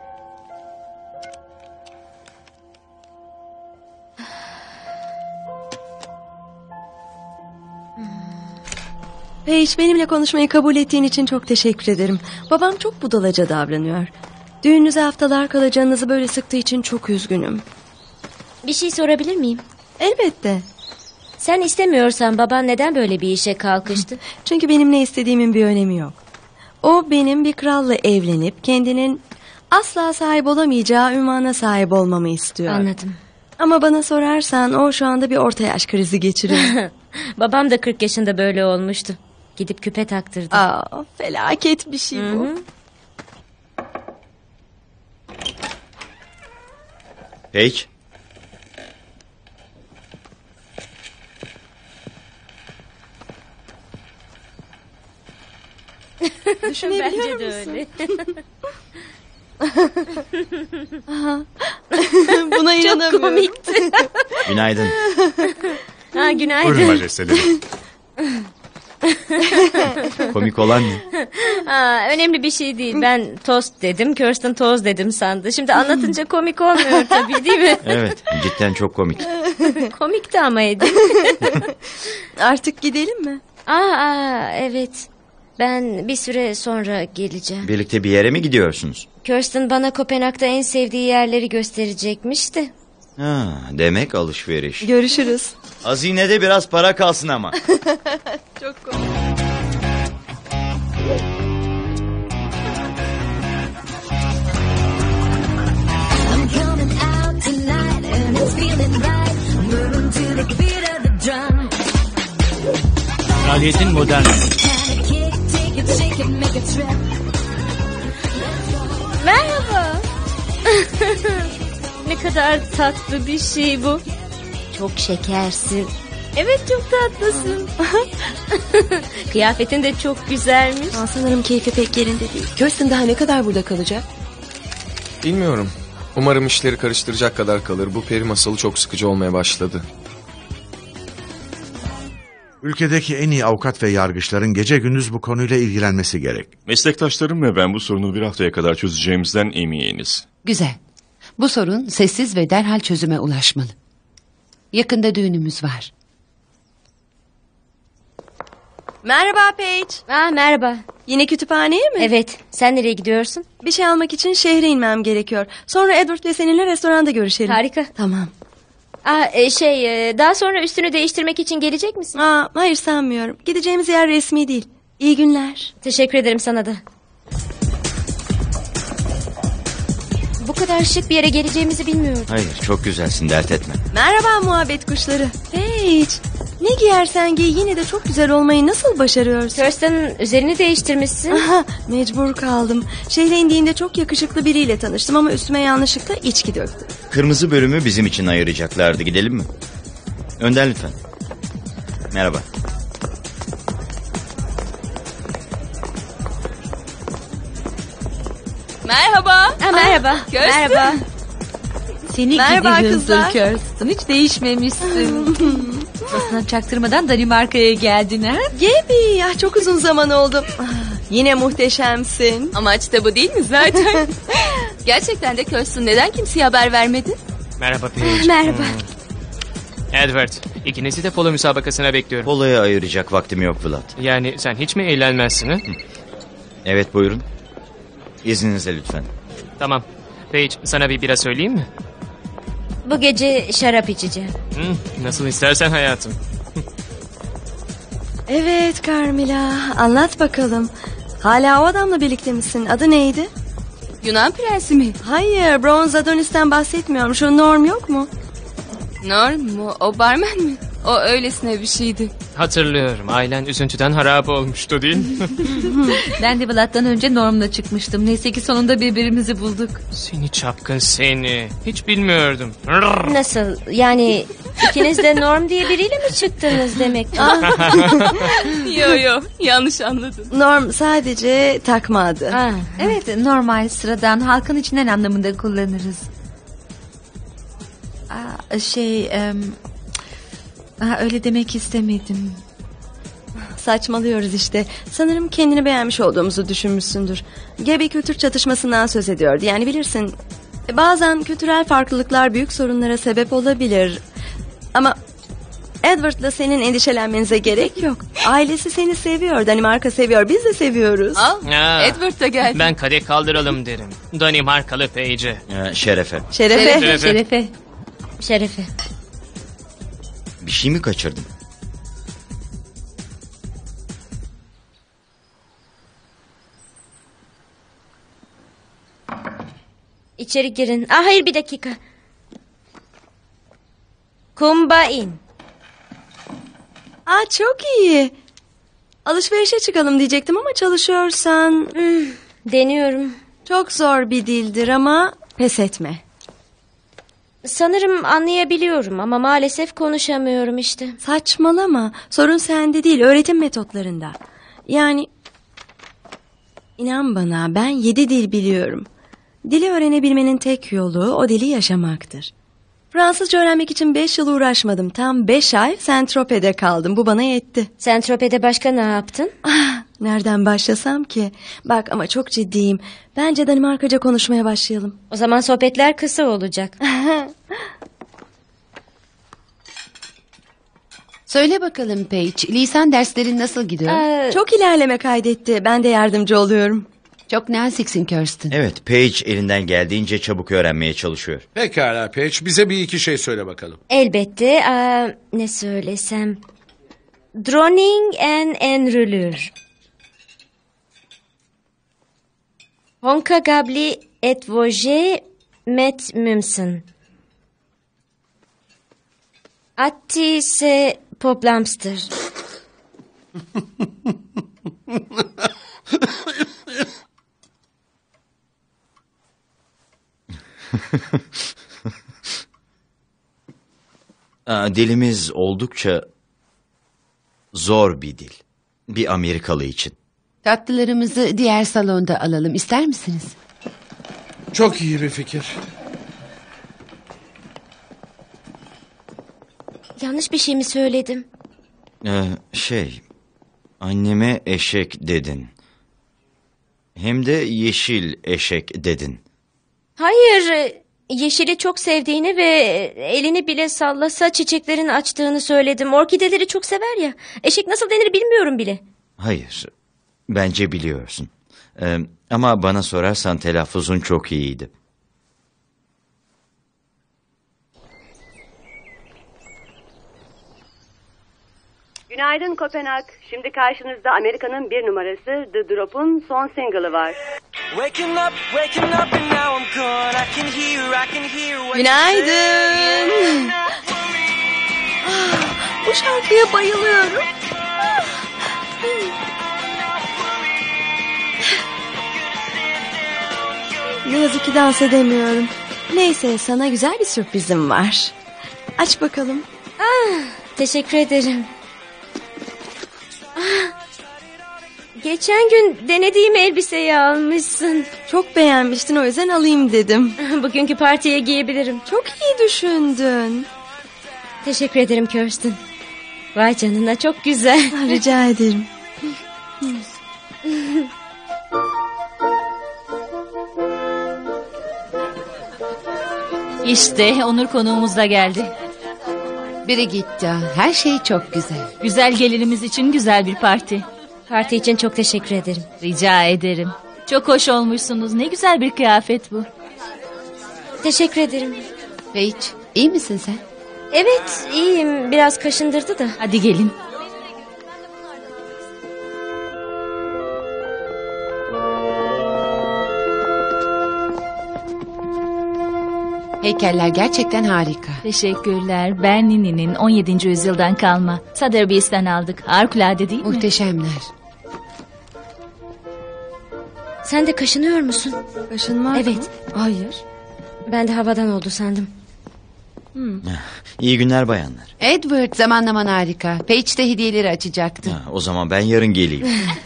Speaker 15: Paige, benimle konuşmayı kabul ettiğin için çok teşekkür ederim. Babam çok budalaca davranıyor. Düğününüze haftalar kalacağınızı böyle sıktığı için çok üzgünüm.
Speaker 1: Bir şey sorabilir miyim?
Speaker 15: Elbette.
Speaker 1: Sen istemiyorsan baban neden böyle bir işe kalkıştı?
Speaker 15: Çünkü benim ne istediğimin bir önemi yok. O benim bir kralla evlenip kendinin asla sahip olamayacağı ünvana sahip olmamı istiyor.
Speaker 1: Anladım.
Speaker 15: Ama bana sorarsan o şu anda bir orta yaş krizi geçiriyor.
Speaker 1: Babam da kırk yaşında böyle olmuştu. Gidip küpe taktırdı.
Speaker 15: Aa, felaket bir şey bu.
Speaker 1: Hı-hı.
Speaker 6: Paige.
Speaker 15: Düşünebiliyor
Speaker 1: Bence de
Speaker 15: musun?
Speaker 1: öyle.
Speaker 15: Buna inanamıyorum.
Speaker 1: Çok komikti.
Speaker 6: Günaydın.
Speaker 1: Ha, günaydın.
Speaker 12: Buyurun majesteleri.
Speaker 6: Komik olan ne?
Speaker 1: Ha, önemli bir şey değil. Ben tost dedim, Kirsten toz dedim sandı. Şimdi anlatınca komik olmuyor tabii, değil mi?
Speaker 6: Evet, cidden çok komik.
Speaker 1: Komikti ama Eddie.
Speaker 15: Artık gidelim mi?
Speaker 1: Aa, aa, evet. Ben bir süre sonra geleceğim.
Speaker 6: Birlikte bir yere mi gidiyorsunuz?
Speaker 1: Kirsten bana Kopenhag'da en sevdiği yerleri gösterecekmiş de.
Speaker 6: Ha, demek alışveriş.
Speaker 15: Görüşürüz.
Speaker 6: Hazinede biraz para kalsın ama.
Speaker 15: Çok komik.
Speaker 13: Kraliyetin modern.
Speaker 1: Merhaba. Ne kadar tatlı bir şey bu. Çok şekersin. Evet, çok tatlısın. Kıyafetin de çok güzelmiş.
Speaker 15: Aa, sanırım keyfi pek yerinde değil.
Speaker 14: Kirsten daha ne kadar burada kalacak?
Speaker 16: Bilmiyorum. Umarım işleri karıştıracak kadar kalır. Bu peri masalı çok sıkıcı olmaya başladı.
Speaker 12: Ülkedeki en iyi avukat ve yargıçların gece gündüz bu konuyla ilgilenmesi gerek.
Speaker 17: Meslektaşlarım ve ben bu sorunu bir haftaya kadar çözeceğimizden eminiz.
Speaker 14: Güzel. Bu sorun sessiz ve derhal çözüme ulaşmalı. Yakında düğünümüz var.
Speaker 15: Merhaba Paige.
Speaker 1: Aa, merhaba.
Speaker 15: Yine kütüphaneye mi?
Speaker 1: Evet. Sen nereye gidiyorsun?
Speaker 15: Bir şey almak için şehre inmem gerekiyor. Sonra Edward ve seninle restoranda görüşelim.
Speaker 1: Harika.
Speaker 15: Tamam.
Speaker 1: Aa, e, şey e, daha sonra üstünü değiştirmek için gelecek misin?
Speaker 15: Aa, hayır sanmıyorum. Gideceğimiz yer resmi değil. İyi günler.
Speaker 1: Teşekkür ederim sana da. Bu kadar şık bir yere geleceğimizi bilmiyordum.
Speaker 6: Hayır, çok güzelsin, dert etme.
Speaker 15: Merhaba muhabbet kuşları. Paige, ne giyersen giy yine de çok güzel olmayı nasıl başarıyorsun?
Speaker 1: Kirsten'ın üzerini değiştirmişsin.
Speaker 15: Aha, mecbur kaldım. Şehre indiğimde çok yakışıklı biriyle tanıştım ama üstüme yanlışlıkla içki döktüm.
Speaker 6: Kırmızı bölümü bizim için ayıracaklardı, gidelim mi? Önden lütfen. Merhaba.
Speaker 11: Merhaba.
Speaker 1: Ha, merhaba.
Speaker 11: Kirsten.
Speaker 1: Merhaba.
Speaker 18: Seni
Speaker 15: Merhaba
Speaker 18: gidi
Speaker 15: kızlar.
Speaker 18: hızlı Kirsten. Hiç değişmemişsin. Basına çaktırmadan Danimarka'ya geldin ha?
Speaker 15: Gaby, ya çok uzun zaman oldu. Ah, yine muhteşemsin.
Speaker 11: Amaç da bu değil mi zaten? Gerçekten de Kirsten neden kimseye haber vermedi?
Speaker 13: Merhaba Paige.
Speaker 1: Merhaba.
Speaker 13: Hmm. Edward, ikinizi de polo müsabakasına bekliyorum.
Speaker 6: Polo'ya ayıracak vaktim yok Vlad.
Speaker 13: Yani sen hiç mi eğlenmezsin ha?
Speaker 6: Evet buyurun. İzninizle lütfen.
Speaker 13: Tamam. Paige, sana bir bira söyleyeyim mi?
Speaker 1: Bu gece şarap içeceğim.
Speaker 13: Hmm, nasıl istersen hayatım.
Speaker 15: Evet Carmilla, anlat bakalım. Hala o adamla birlikte misin? Adı neydi?
Speaker 11: Yunan prensi mi?
Speaker 15: Hayır, Bronze Adonis'ten bahsetmiyorum. Şu Norm yok mu?
Speaker 11: Norm mu? O barmen mi? O öylesine bir şeydi.
Speaker 13: Hatırlıyorum. Ailen üzüntüden harap olmuştu değil mi?
Speaker 18: Ben de Vlad'dan önce Norm'la çıkmıştım. Neyse ki sonunda birbirimizi bulduk.
Speaker 13: Seni çapkın seni. Hiç bilmiyordum.
Speaker 1: Nasıl? Yani ikiniz de Norm diye biriyle mi çıktınız demek?
Speaker 11: Yo yo, yanlış anladın.
Speaker 15: Norm sadece takma adı.
Speaker 18: Evet, normal, sıradan, halkın içinden anlamında kullanırız. Aa, şey... em, aa, öyle demek istemedim.
Speaker 15: Saçmalıyoruz işte. Sanırım kendini beğenmiş olduğumuzu düşünmüşsündür. Gebe kültür çatışmasından söz ediyordu. Yani bilirsin, bazen kültürel farklılıklar büyük sorunlara sebep olabilir. Ama Edward'la senin endişelenmenize gerek yok. Ailesi seni seviyor, Danimarka seviyor, biz de seviyoruz.
Speaker 13: Aa,
Speaker 11: Edward da geldi.
Speaker 13: Ben kadeh kaldıralım derim. Danimarkalı Page'e.
Speaker 6: Ee, şerefe.
Speaker 15: Şerefe.
Speaker 13: Şerefe.
Speaker 1: Şerefe. Şerefe.
Speaker 6: Bir şey mi kaçırdım?
Speaker 1: İçeri girin. Ah, hayır, bir dakika. Kumbain.
Speaker 15: Aa, çok iyi. Alışverişe çıkalım diyecektim ama çalışıyorsan...
Speaker 1: Hmm, deniyorum.
Speaker 15: Çok zor bir dildir ama pes etme.
Speaker 1: Sanırım anlayabiliyorum ama maalesef konuşamıyorum işte.
Speaker 15: Saçmalama. Sorun sende değil, öğretim metotlarında. Yani inan bana, ben yedi dil biliyorum. Dili öğrenebilmenin tek yolu o dili yaşamaktır. Fransızca öğrenmek için beş yıl uğraşmadım. Tam beş ay Saint-Tropez'de kaldım. Bu bana yetti.
Speaker 1: Saint-Tropez'de başka ne yaptın?
Speaker 15: Ah, nereden başlasam ki? Bak ama çok ciddiyim. Bence Danimarkaca konuşmaya başlayalım.
Speaker 1: O zaman sohbetler kısa olacak.
Speaker 14: Söyle bakalım Paige, lisan derslerin nasıl gidiyor?
Speaker 15: Ee, çok ilerleme kaydetti. Ben de yardımcı oluyorum.
Speaker 14: Çok naziksin Kirsten.
Speaker 6: Evet, Paige elinden geldiğince çabuk öğrenmeye çalışıyor.
Speaker 10: Pekala Paige, bize bir iki şey söyle bakalım.
Speaker 1: Elbette. Aa, ne söylesem? Droning en enrülür. Honka gabli et voje met mümsün. Atti se poplamstır.
Speaker 6: Aa, dilimiz oldukça zor bir dil. Bir Amerikalı için.
Speaker 14: Tatlılarımızı diğer salonda alalım. İster misiniz?
Speaker 10: Çok iyi bir fikir.
Speaker 1: Yanlış bir şey mi söyledim?
Speaker 6: Ee, şey, anneme eşek dedin. Hem de yeşil eşek dedin.
Speaker 1: Hayır, yeşili çok sevdiğini ve elini bile sallasa çiçeklerin açtığını söyledim. Orkideleri çok sever ya. Eşek nasıl denir bilmiyorum bile.
Speaker 6: Hayır, bence biliyorsun. Ee, ama bana sorarsan telaffuzun çok iyiydi.
Speaker 19: Günaydın Kopenhag. Şimdi karşınızda Amerika'nın bir numarası The Drop'un son single'ı var.
Speaker 15: Günaydın. Ah, bu şarkıya bayılıyorum. Ne yazık ki dans edemiyorum. Neyse, sana güzel bir sürprizim var. Aç bakalım.
Speaker 1: Ah, teşekkür ederim. Ah, geçen gün denediğim elbiseyi almışsın.
Speaker 15: Çok beğenmiştin, o yüzden alayım dedim.
Speaker 1: Bugünkü partiye giyebilirim.
Speaker 15: Çok iyi düşündün.
Speaker 1: Teşekkür ederim Kirsten. Vay canına, çok güzel.
Speaker 15: Rica ederim.
Speaker 18: İşte Onur konuğumuz da geldi.
Speaker 14: Biri gitti. Her şey çok güzel.
Speaker 18: Güzel gelinimiz için güzel bir parti.
Speaker 1: Parti için çok teşekkür ederim.
Speaker 18: Rica ederim. Çok hoş olmuşsunuz. Ne güzel bir kıyafet bu.
Speaker 1: Teşekkür ederim.
Speaker 14: Paige, iyi misin sen?
Speaker 1: Evet, iyiyim. Biraz kaşındırdı da.
Speaker 18: Hadi gelin.
Speaker 14: Heykeller gerçekten harika.
Speaker 18: Teşekkürler. Bernini'nin on yedinci yüzyıldan kalma. Sotheby's'ten aldık. Harikulade değil mi?
Speaker 14: Muhteşemler.
Speaker 1: Sen de kaşınıyor musun?
Speaker 15: Kaşınmak
Speaker 1: Evet.
Speaker 15: mı? Hayır.
Speaker 1: Ben de havadan oldu sandım.
Speaker 6: İyi günler bayanlar.
Speaker 14: Edward, zamanlaman harika. Paige de hediyeleri açacaktı.
Speaker 6: Ha, o zaman ben yarın geleyim.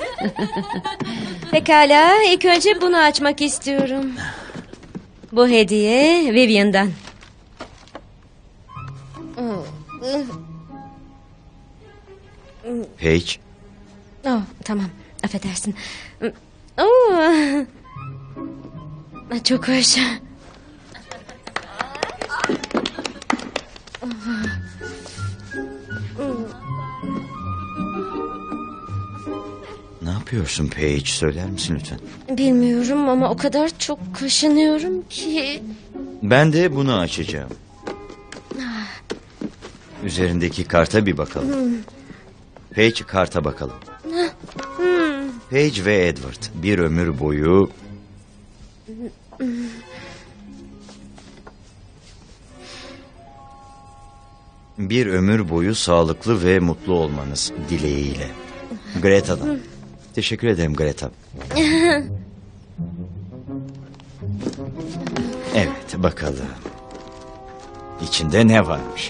Speaker 1: Pekala, ilk önce bunu açmak istiyorum. Bu hediye Vivian'dan.
Speaker 6: Paige,
Speaker 1: Oh, tamam, affedersin. Oh. Çok hoş.
Speaker 6: ne yapıyorsun Paige? Söyler misin lütfen?
Speaker 1: Bilmiyorum ama o kadar çok kaşınıyorum ki.
Speaker 6: Ben de bunu açacağım. Üzerindeki karta bir bakalım.
Speaker 1: Hmm.
Speaker 6: Paige, karta bakalım.
Speaker 1: Hmm.
Speaker 6: Paige ve Edward bir ömür boyu bir ömür boyu sağlıklı ve mutlu olmanız dileğiyle. Greta'dan. Teşekkür ederim Greta. Evet, bakalım. İçinde ne varmış?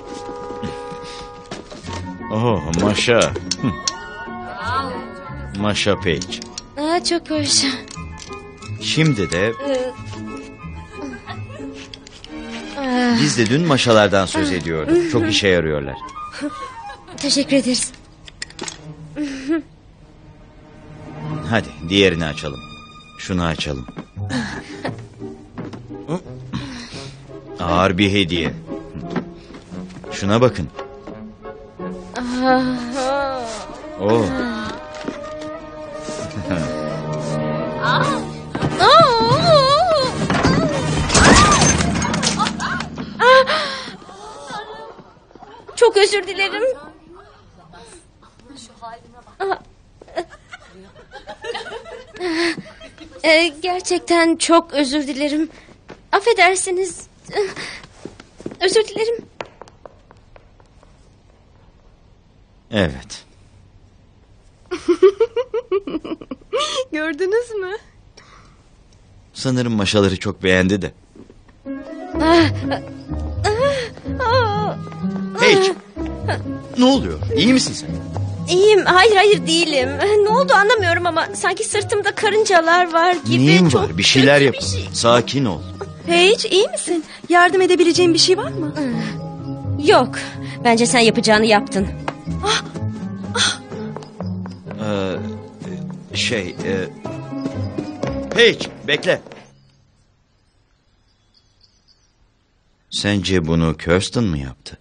Speaker 6: Oh, Maşa. Maşa Paige.
Speaker 1: Aa, çok hoş.
Speaker 6: Şimdi de
Speaker 1: Ah,
Speaker 6: biz de dün maşalardan söz ediyorduk. Çok işe yarıyorlar.
Speaker 1: teşekkür ederiz.
Speaker 6: Hadi diğerini açalım. Şunu açalım. Ağır bir hediye. Şuna bakın. Oh.
Speaker 1: Çok özür dilerim. Ee, gerçekten çok özür dilerim. Affedersiniz. Özür dilerim.
Speaker 6: Evet.
Speaker 15: Gördünüz mü?
Speaker 6: Sanırım maşaları çok beğendi de. Paige. Ne oluyor? İyi misin sen?
Speaker 1: İyiyim. Hayır hayır değilim. Ne oldu anlamıyorum ama sanki sırtımda karıncalar var gibi.
Speaker 6: Neyin
Speaker 1: çok
Speaker 6: var? Bir şeyler
Speaker 1: kötü
Speaker 6: yapın.
Speaker 1: bir şey.
Speaker 6: Sakin ol.
Speaker 15: Paige, iyi misin? Yardım edebileceğim bir şey var mı?
Speaker 1: Yok. Bence sen yapacağını yaptın.
Speaker 6: Ee, şey... E... Paige, bekle. Sence bunu Kirsten mı yaptı?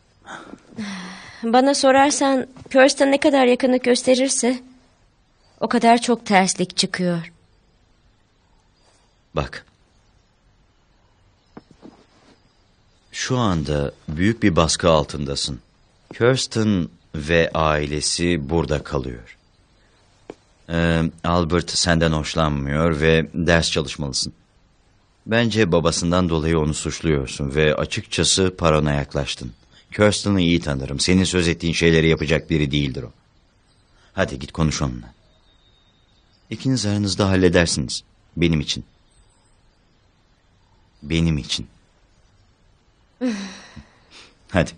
Speaker 1: Bana sorarsan Kirsten ne kadar yakınlık gösterirse o kadar çok terslik çıkıyor.
Speaker 6: Bak. Şu anda büyük bir baskı altındasın. Kirsten ve ailesi burada kalıyor. Ee, Albert senden hoşlanmıyor ve ders çalışmalısın. Bence babasından dolayı onu suçluyorsun ve açıkçası parana yaklaştın. Kirsten'ı iyi tanırım. Senin söz ettiğin şeyleri yapacak biri değildir o. Hadi git konuş onunla. İkiniz aranızda halledersiniz. Benim için. Benim için. Hadi.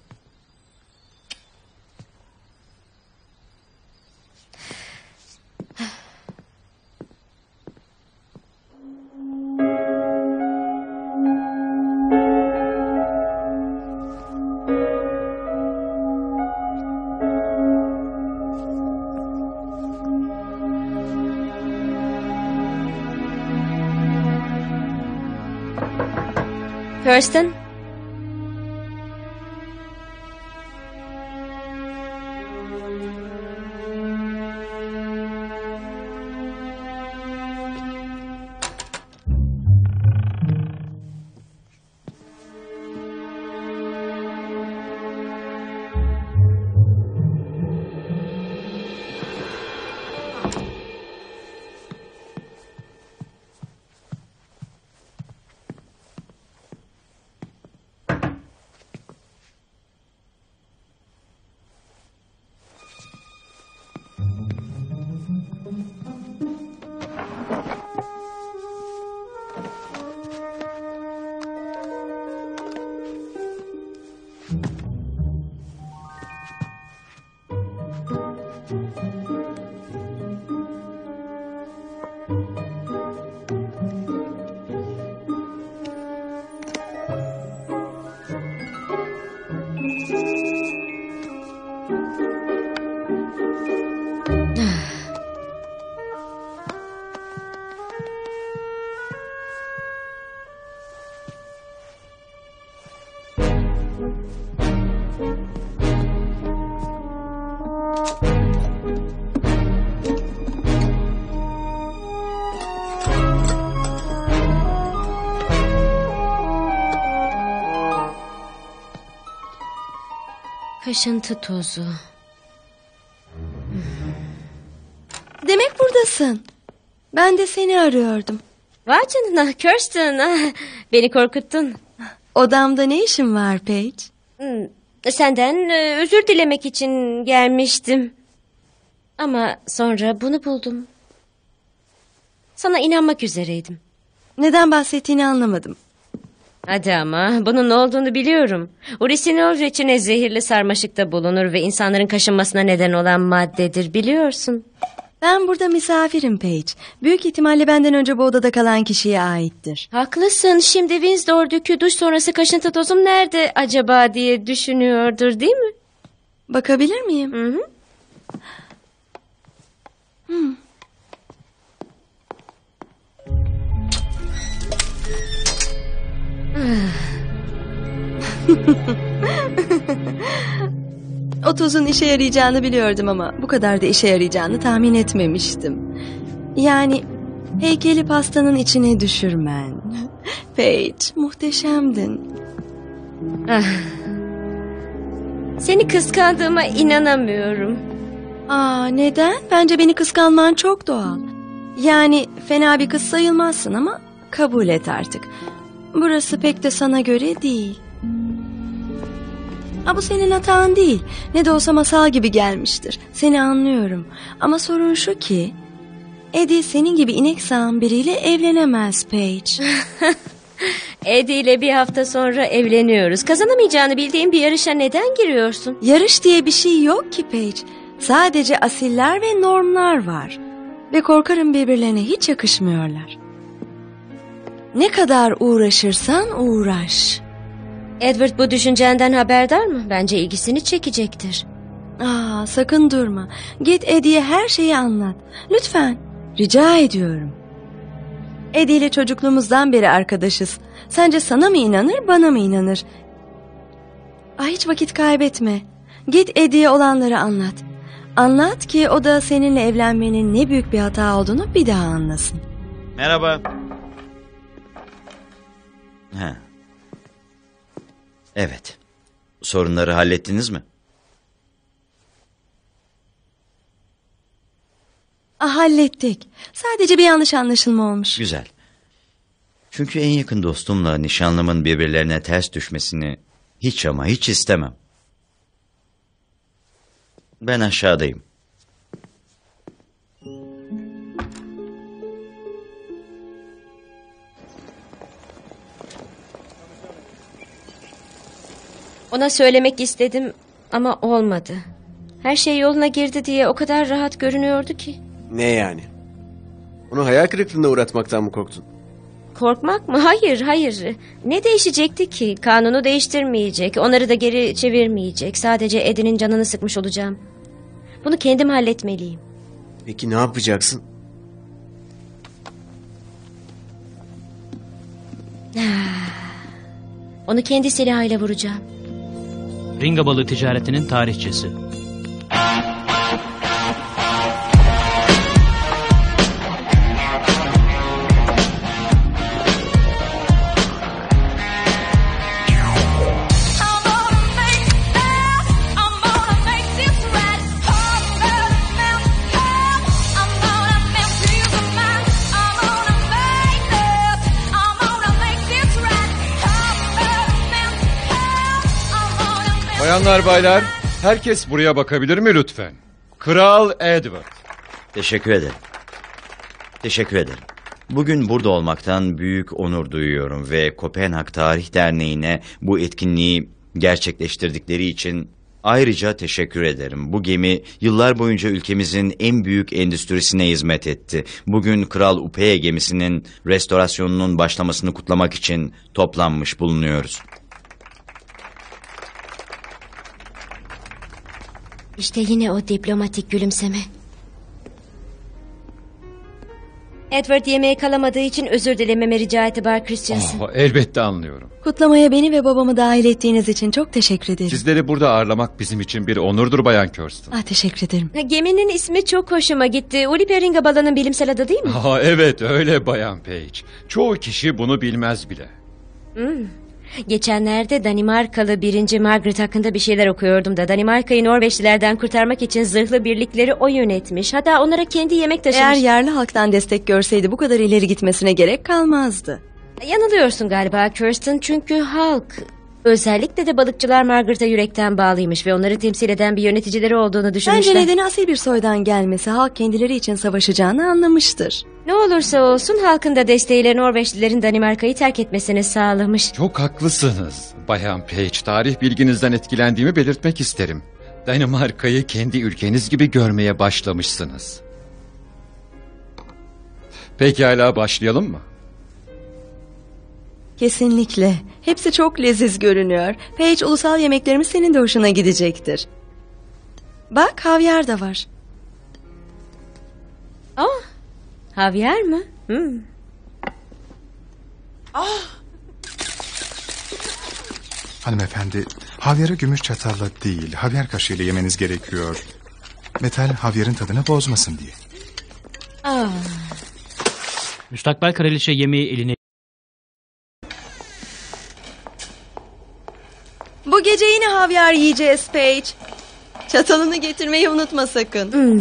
Speaker 1: Kirsten? Kaşıntı tozu.
Speaker 15: Demek buradasın. Ben de seni arıyordum.
Speaker 1: Vay canına Kirsten. ah, Beni korkuttun.
Speaker 15: Odamda ne işin var Paige?
Speaker 1: Hmm, Senden e, özür dilemek için gelmiştim. Ama sonra bunu buldum. Sana inanmak üzereydim.
Speaker 15: Neden bahsettiğini anlamadım.
Speaker 1: Hadi ama bunun ne olduğunu biliyorum. Urisinol reçine zehirli sarmaşıkta bulunur ve insanların kaşınmasına neden olan maddedir, biliyorsun.
Speaker 15: Ben burada misafirim Paige. Büyük ihtimalle benden önce bu odada kalan kişiye aittir.
Speaker 1: Haklısın. Şimdi Windsor'daki duş sonrası kaşıntı tozum nerede acaba diye düşünüyordur, değil mi?
Speaker 15: Bakabilir miyim?
Speaker 1: Hı hı.
Speaker 15: Hmm. O tozun işe yarayacağını biliyordum ama bu kadar da işe yarayacağını tahmin etmemiştim. Yani heykeli pastanın içine düşürmen. Paige, muhteşemdin.
Speaker 1: Ah. Seni kıskandığıma inanamıyorum.
Speaker 15: Aa, neden? Bence beni kıskanman çok doğal. Yani fena bir kız sayılmazsın ama kabul et artık. Burası pek de sana göre değil. Ha, bu senin hatan değil. Ne de olsa masal gibi gelmiştir. Seni anlıyorum. Ama sorun şu ki... Eddie senin gibi inek sağan biriyle evlenemez Paige.
Speaker 1: Eddie ile bir hafta sonra evleniyoruz. Kazanamayacağını bildiğin bir yarışa neden giriyorsun?
Speaker 15: Yarış diye bir şey yok ki Paige. Sadece asiller ve normlar var. Ve korkarım birbirlerine hiç yakışmıyorlar. Ne kadar uğraşırsan uğraş.
Speaker 1: Edward bu düşüncenden haberdar mı? Bence ilgisini çekecektir.
Speaker 15: Aa, sakın durma. Git Eddie'ye her şeyi anlat. Lütfen. Rica ediyorum. Eddie ile çocukluğumuzdan beri arkadaşız. Sence sana mı inanır, bana mı inanır? Aa, hiç vakit kaybetme. Git Eddie'ye olanları anlat. Anlat ki o da seninle evlenmenin ne büyük bir hata olduğunu bir daha anlasın.
Speaker 6: Merhaba. Ha. Evet. Sorunları hallettiniz mi?
Speaker 15: Ah, hallettik. Sadece bir yanlış anlaşılma olmuş.
Speaker 6: Güzel. Çünkü en yakın dostumla nişanlımın birbirlerine ters düşmesini hiç ama hiç istemem. Ben aşağıdayım.
Speaker 1: Ona söylemek istedim ama olmadı. Her şey yoluna girdi diye o kadar rahat görünüyordu ki.
Speaker 3: Ne yani? Onu hayal kırıklığına uğratmaktan mı korktun?
Speaker 1: Korkmak mı? Hayır, hayır. Ne değişecekti ki? Kanunu değiştirmeyecek, onları da geri çevirmeyecek. Sadece Eddie'nin canını sıkmış olacağım. Bunu kendim halletmeliyim.
Speaker 3: Peki ne yapacaksın?
Speaker 1: Onu kendi silahıyla vuracağım.
Speaker 20: Ringa balığı ticaretinin tarihçesi.
Speaker 21: Bayanlar baylar, herkes buraya bakabilir mi lütfen? Kral Edward.
Speaker 6: Teşekkür ederim. Teşekkür ederim. Bugün burada olmaktan büyük onur duyuyorum ve Kopenhag Tarih Derneği'ne bu etkinliği gerçekleştirdikleri için Ayrıca teşekkür ederim. Bu gemi yıllar boyunca ülkemizin en büyük endüstrisine hizmet etti. Bugün Kral Upea gemisinin restorasyonunun başlamasını kutlamak için toplanmış bulunuyoruz.
Speaker 1: İşte yine o diplomatik gülümseme. Edward yemeğe kalamadığı için özür dilememi rica etti Bay Christensen.
Speaker 21: Oh, elbette anlıyorum.
Speaker 15: Kutlamaya beni ve babamı dahil ettiğiniz için çok teşekkür ederim.
Speaker 21: Sizleri burada ağırlamak bizim için bir onurdur Bayan Kirsten.
Speaker 15: Ah, teşekkür ederim.
Speaker 1: Geminin ismi çok hoşuma gitti. Ulipe Ringabala'nın bilimsel adı değil mi?
Speaker 21: Aa, evet öyle Bayan Page. Çoğu kişi bunu bilmez bile.
Speaker 1: Hmm. Geçenlerde Danimarkalı birinci Margaret hakkında bir şeyler okuyordum da Danimarka'yı Norveçlilerden kurtarmak için zırhlı birlikleri o yönetmiş. Hatta onlara kendi yemek taşımış.
Speaker 15: Eğer yerli halktan destek görseydi bu kadar ileri gitmesine gerek kalmazdı.
Speaker 1: Yanılıyorsun galiba Kirsten, çünkü halk, özellikle de balıkçılar Margaret'a yürekten bağlıymış ve onları temsil eden bir yöneticileri olduğunu düşünmüşler.
Speaker 15: Bence nedeni asil bir soydan gelmesi, halk kendileri için savaşacağını anlamıştır.
Speaker 1: Ne olursa olsun halkın da desteğiyle Norveçlilerin Danimarka'yı terk etmesini sağlamış.
Speaker 21: Çok haklısınız Bayan Page. Tarih bilginizden etkilendiğimi belirtmek isterim. Danimarka'yı kendi ülkeniz gibi görmeye başlamışsınız. Pekala, başlayalım mı?
Speaker 15: Kesinlikle. Hepsi çok leziz görünüyor. Paige, ulusal yemeklerimiz senin de hoşuna gidecektir. Bak, havyar da var.
Speaker 1: Oh, havyar mı? Hmm.
Speaker 2: Ah. Hanımefendi, havyarı gümüş çatalla değil, havyar kaşığıyla yemeniz gerekiyor. Metal havyarın tadını bozmasın diye.
Speaker 1: Ah.
Speaker 20: Müstakbel kraliçe yemeği eline...
Speaker 15: Bu gece yine havyar yiyeceğiz Paige. Çatalını getirmeyi unutma sakın.
Speaker 1: Hmm.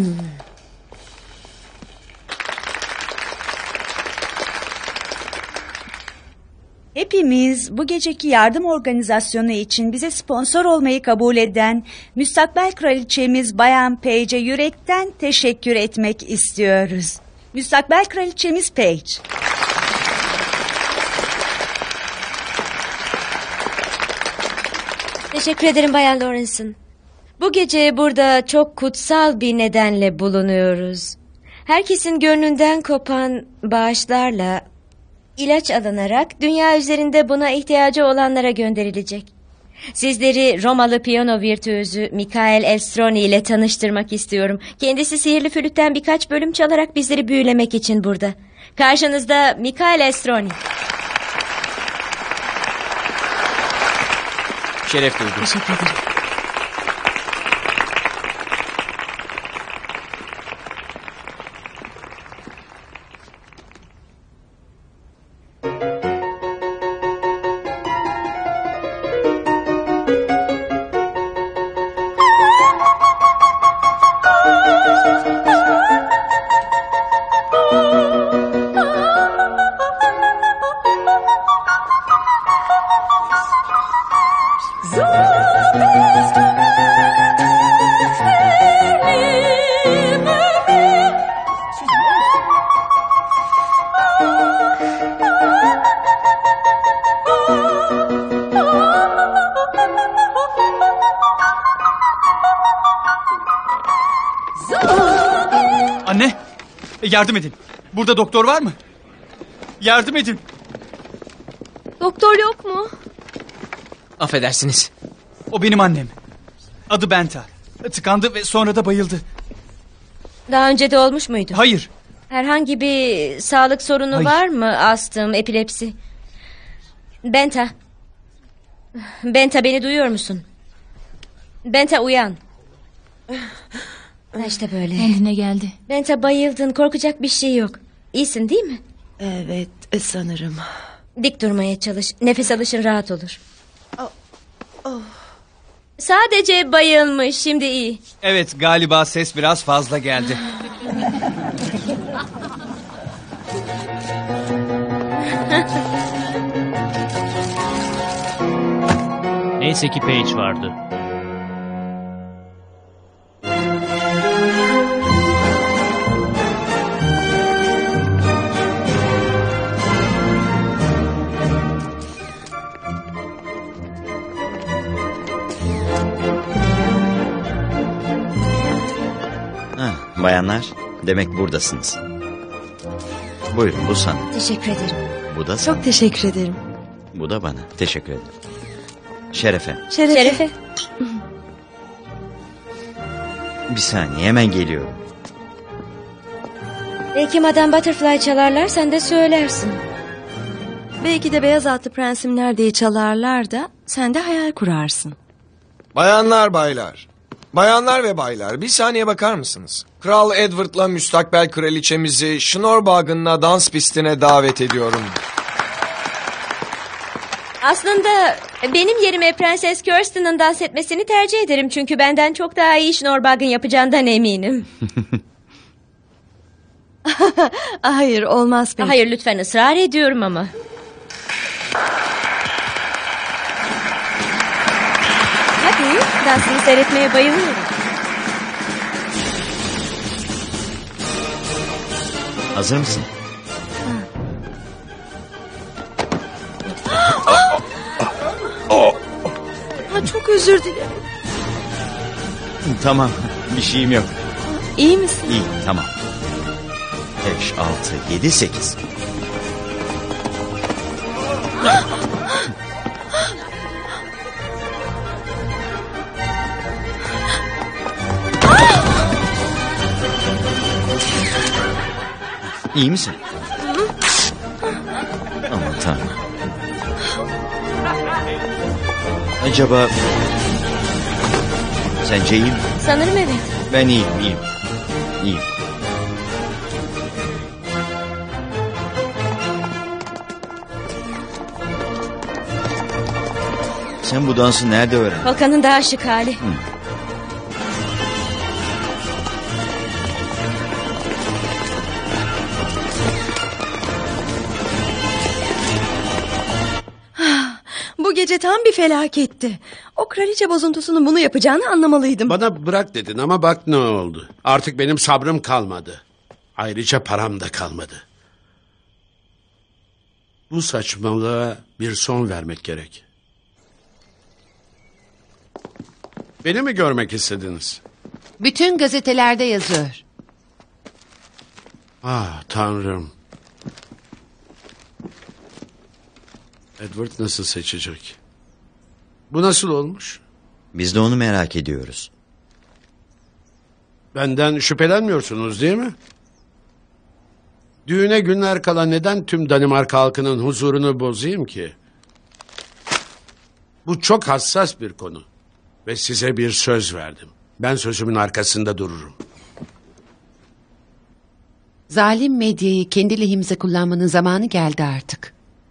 Speaker 22: Hepimiz bu geceki yardım organizasyonu için bize sponsor olmayı kabul eden müstakbel kraliçemiz Bayan Page'e yürekten teşekkür etmek istiyoruz. Müstakbel kraliçemiz Paige.
Speaker 1: Teşekkür ederim Bayan Lawrence'ın. Bu gece burada çok kutsal bir nedenle bulunuyoruz. Herkesin gönlünden kopan bağışlarla ilaç alınarak dünya üzerinde buna ihtiyacı olanlara gönderilecek. Sizleri Romalı piyano virtüözü Mikael Elstroni ile tanıştırmak istiyorum. Kendisi sihirli flütten birkaç bölüm çalarak bizleri büyülemek için burada. Karşınızda Mikael Elstroni.
Speaker 5: Şeref duydum.
Speaker 1: Teşekkür ederim.
Speaker 9: Anne, yardım edin. Burada doktor var mı? Yardım edin.
Speaker 15: Doktor yok mu?
Speaker 5: Affedersiniz.
Speaker 9: O benim annem. Adı Benta. Tıkandı ve sonra da bayıldı.
Speaker 1: Daha önce de olmuş muydu?
Speaker 9: Hayır.
Speaker 1: Herhangi bir sağlık sorunu
Speaker 9: Hayır.
Speaker 1: var mı? Astım, epilepsi. Benta. Benta, beni duyuyor musun? Benta, uyan. Ha, işte böyle.
Speaker 18: Kendine geldi.
Speaker 1: Benta, bayıldın. Korkacak bir şey yok. İyisin değil mi?
Speaker 15: Evet, sanırım.
Speaker 1: Dik durmaya çalış. Nefes alışın rahat olur.
Speaker 15: Oh, oh.
Speaker 1: Sadece bayılmış. Şimdi iyi.
Speaker 9: Evet, galiba ses biraz fazla geldi.
Speaker 20: Neyse ki Paige vardı.
Speaker 6: Bayanlar, demek buradasınız. Buyurun, bu sana.
Speaker 1: Teşekkür ederim.
Speaker 6: Bu da sana.
Speaker 15: Çok teşekkür ederim.
Speaker 6: Bu da bana. Teşekkür ederim. Şerefe.
Speaker 15: Şerefe.
Speaker 1: Şerefe.
Speaker 6: Bir saniye, hemen geliyorum.
Speaker 1: Belki Madame Butterfly çalarlar, sen de söylersin.
Speaker 15: Belki de Beyaz Atlı Prensim Nerede'yi çalarlar da sen de hayal kurarsın.
Speaker 16: Bayanlar baylar. Bayanlar ve baylar, bir saniye bakar mısınız? Kral Edward'la müstakbel kraliçemizi Schnorrbagen'la dans pistine davet ediyorum.
Speaker 1: Aslında benim yerime Prenses Kirsten'ın dans etmesini tercih ederim. Çünkü benden çok daha iyi Schnorrbagen yapacağından eminim.
Speaker 15: Hayır, olmaz pek.
Speaker 1: Hayır, lütfen, ısrar ediyorum ama. Hadi, dansını seyretmeye bayılıyorum.
Speaker 6: Hazır mısın?
Speaker 15: Ha, çok özür dilerim.
Speaker 6: Tamam, bir şeyim yok.
Speaker 15: İyi misin?
Speaker 6: İyi, tamam. Beş, altı, yedi, sekiz. İyi misin? Aman tanrım. Acaba... Sence iyi mi?
Speaker 1: Sanırım evet.
Speaker 6: Ben iyiyim, iyiyim. İyiyim. Sen bu dansı nerede öğrendin?
Speaker 1: Volkan'ın daha şık hali.
Speaker 6: Hı.
Speaker 15: Bu gece tam bir felaketti. O kraliçe bozuntusunun bunu yapacağını anlamalıydım.
Speaker 10: Bana bırak dedin ama bak ne oldu. Artık benim sabrım kalmadı. Ayrıca param da kalmadı. Bu saçmalığa bir son vermek gerek. Beni mi görmek istediniz?
Speaker 14: Bütün gazetelerde yazıyor.
Speaker 10: Ah Tanrım. Edward nasıl seçecek? Bu nasıl olmuş?
Speaker 6: Biz de onu merak ediyoruz.
Speaker 10: Benden şüphelenmiyorsunuz değil mi? Düğüne günler kala neden tüm Danimarka halkının huzurunu bozayım ki? Bu çok hassas bir konu. Ve size bir söz verdim. Ben sözümün arkasında dururum.
Speaker 14: Zalim medyayı kendi lehimize kullanmanın zamanı geldi artık.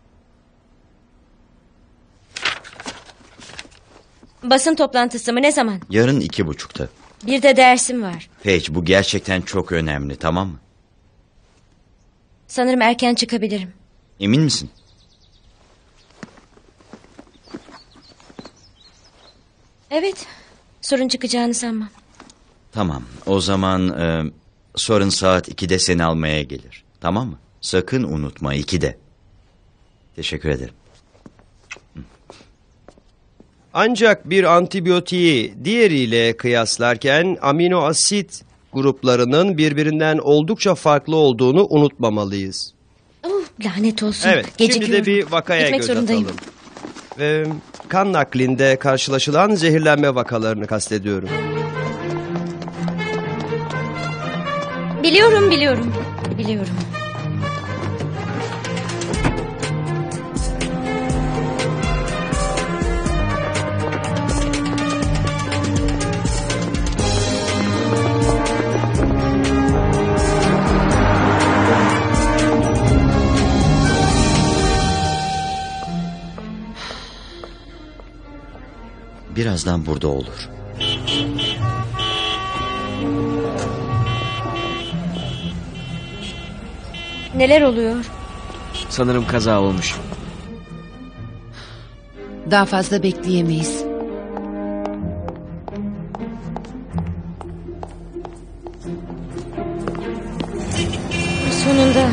Speaker 1: Basın toplantısı mı, ne zaman?
Speaker 6: Yarın iki buçukta.
Speaker 1: Bir de dersim var.
Speaker 6: Paige, bu gerçekten çok önemli, tamam mı?
Speaker 1: Sanırım erken çıkabilirim.
Speaker 6: Emin misin?
Speaker 1: Evet. Sorun çıkacağını sanmam.
Speaker 6: Tamam, o zaman e, sorun saat ikide seni almaya gelir. Tamam mı? Sakın unutma, ikide. Teşekkür ederim.
Speaker 4: Ancak bir antibiyotiği diğeriyle kıyaslarken amino asit gruplarının birbirinden oldukça farklı olduğunu unutmamalıyız.
Speaker 1: Oh, lanet olsun.
Speaker 4: Evet, şimdi
Speaker 1: Gecikiyorum.
Speaker 4: de bir vakaya
Speaker 1: Gitmek
Speaker 4: göz
Speaker 1: zorundayım.
Speaker 4: atalım. Ve kan naklinde karşılaşılan zehirlenme vakalarını kastediyorum.
Speaker 1: Biliyorum, biliyorum. Biliyorum.
Speaker 6: Birazdan burada olur.
Speaker 1: Neler oluyor?
Speaker 5: Sanırım kaza olmuş.
Speaker 14: Daha fazla bekleyemeyiz.
Speaker 1: Sonunda.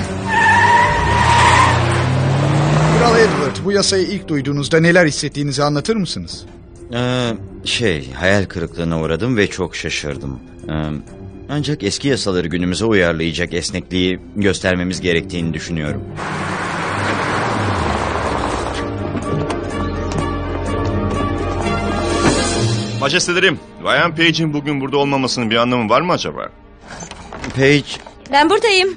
Speaker 7: Kral Edward, bu yasayı ilk duyduğunuzda neler hissettiğinizi anlatır mısınız?
Speaker 6: Ee, şey, hayal kırıklığına uğradım ve çok şaşırdım. Ee, Ancak eski yasaları günümüze uyarlayacak esnekliği göstermemiz gerektiğini düşünüyorum.
Speaker 17: Majestelerim, Bayan Page'in bugün burada olmamasının bir anlamı var mı acaba?
Speaker 6: Page...
Speaker 1: Ben buradayım.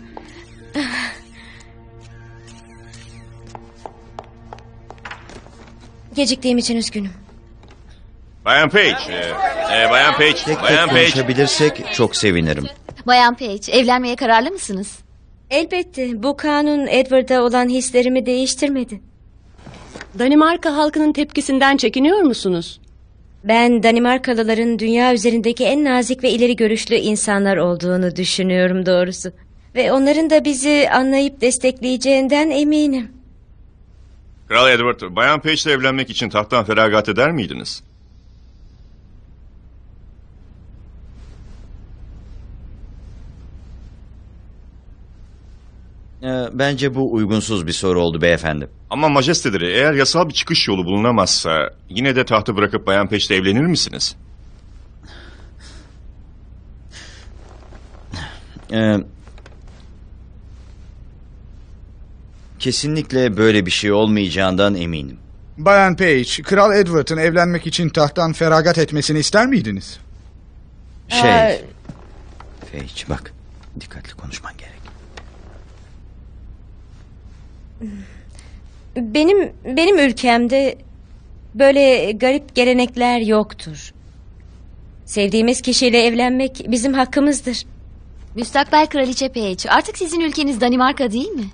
Speaker 1: Geciktiğim için üzgünüm.
Speaker 17: Bayan Page, e, e, Bayan Page,
Speaker 6: Tek
Speaker 17: Bayan
Speaker 6: tek
Speaker 17: Page.
Speaker 6: konuşabilirsek çok sevinirim.
Speaker 8: Bayan Page, evlenmeye kararlı mısınız?
Speaker 1: Elbette bu kanun Edward'a olan hislerimi değiştirmedi.
Speaker 12: Danimarka halkının tepkisinden çekiniyor musunuz?
Speaker 1: Ben Danimarkalıların dünya üzerindeki en nazik ve ileri görüşlü insanlar olduğunu düşünüyorum doğrusu. Ve onların da bizi anlayıp destekleyeceğinden eminim.
Speaker 17: Kral Edward, Bayan Page ile evlenmek için tahttan feragat eder miydiniz?
Speaker 6: Ee, bence bu uygunsuz bir soru oldu beyefendi.
Speaker 17: Ama majesteleri, eğer yasal bir çıkış yolu bulunamazsa yine de tahtı bırakıp Bayan Page ile evlenir misiniz?
Speaker 6: Ee, kesinlikle böyle bir şey olmayacağından eminim.
Speaker 7: Bayan Page, Kral Edward'ın evlenmek için tahttan feragat etmesini ister miydiniz?
Speaker 6: Şey...
Speaker 1: Aa,
Speaker 6: Page bak, dikkatli konuşman gerek.
Speaker 1: Benim benim ülkemde böyle garip gelenekler yoktur. Sevdiğimiz kişiyle evlenmek bizim hakkımızdır.
Speaker 8: Müstakbel Kraliçe Page, artık sizin ülkeniz Danimarka değil mi?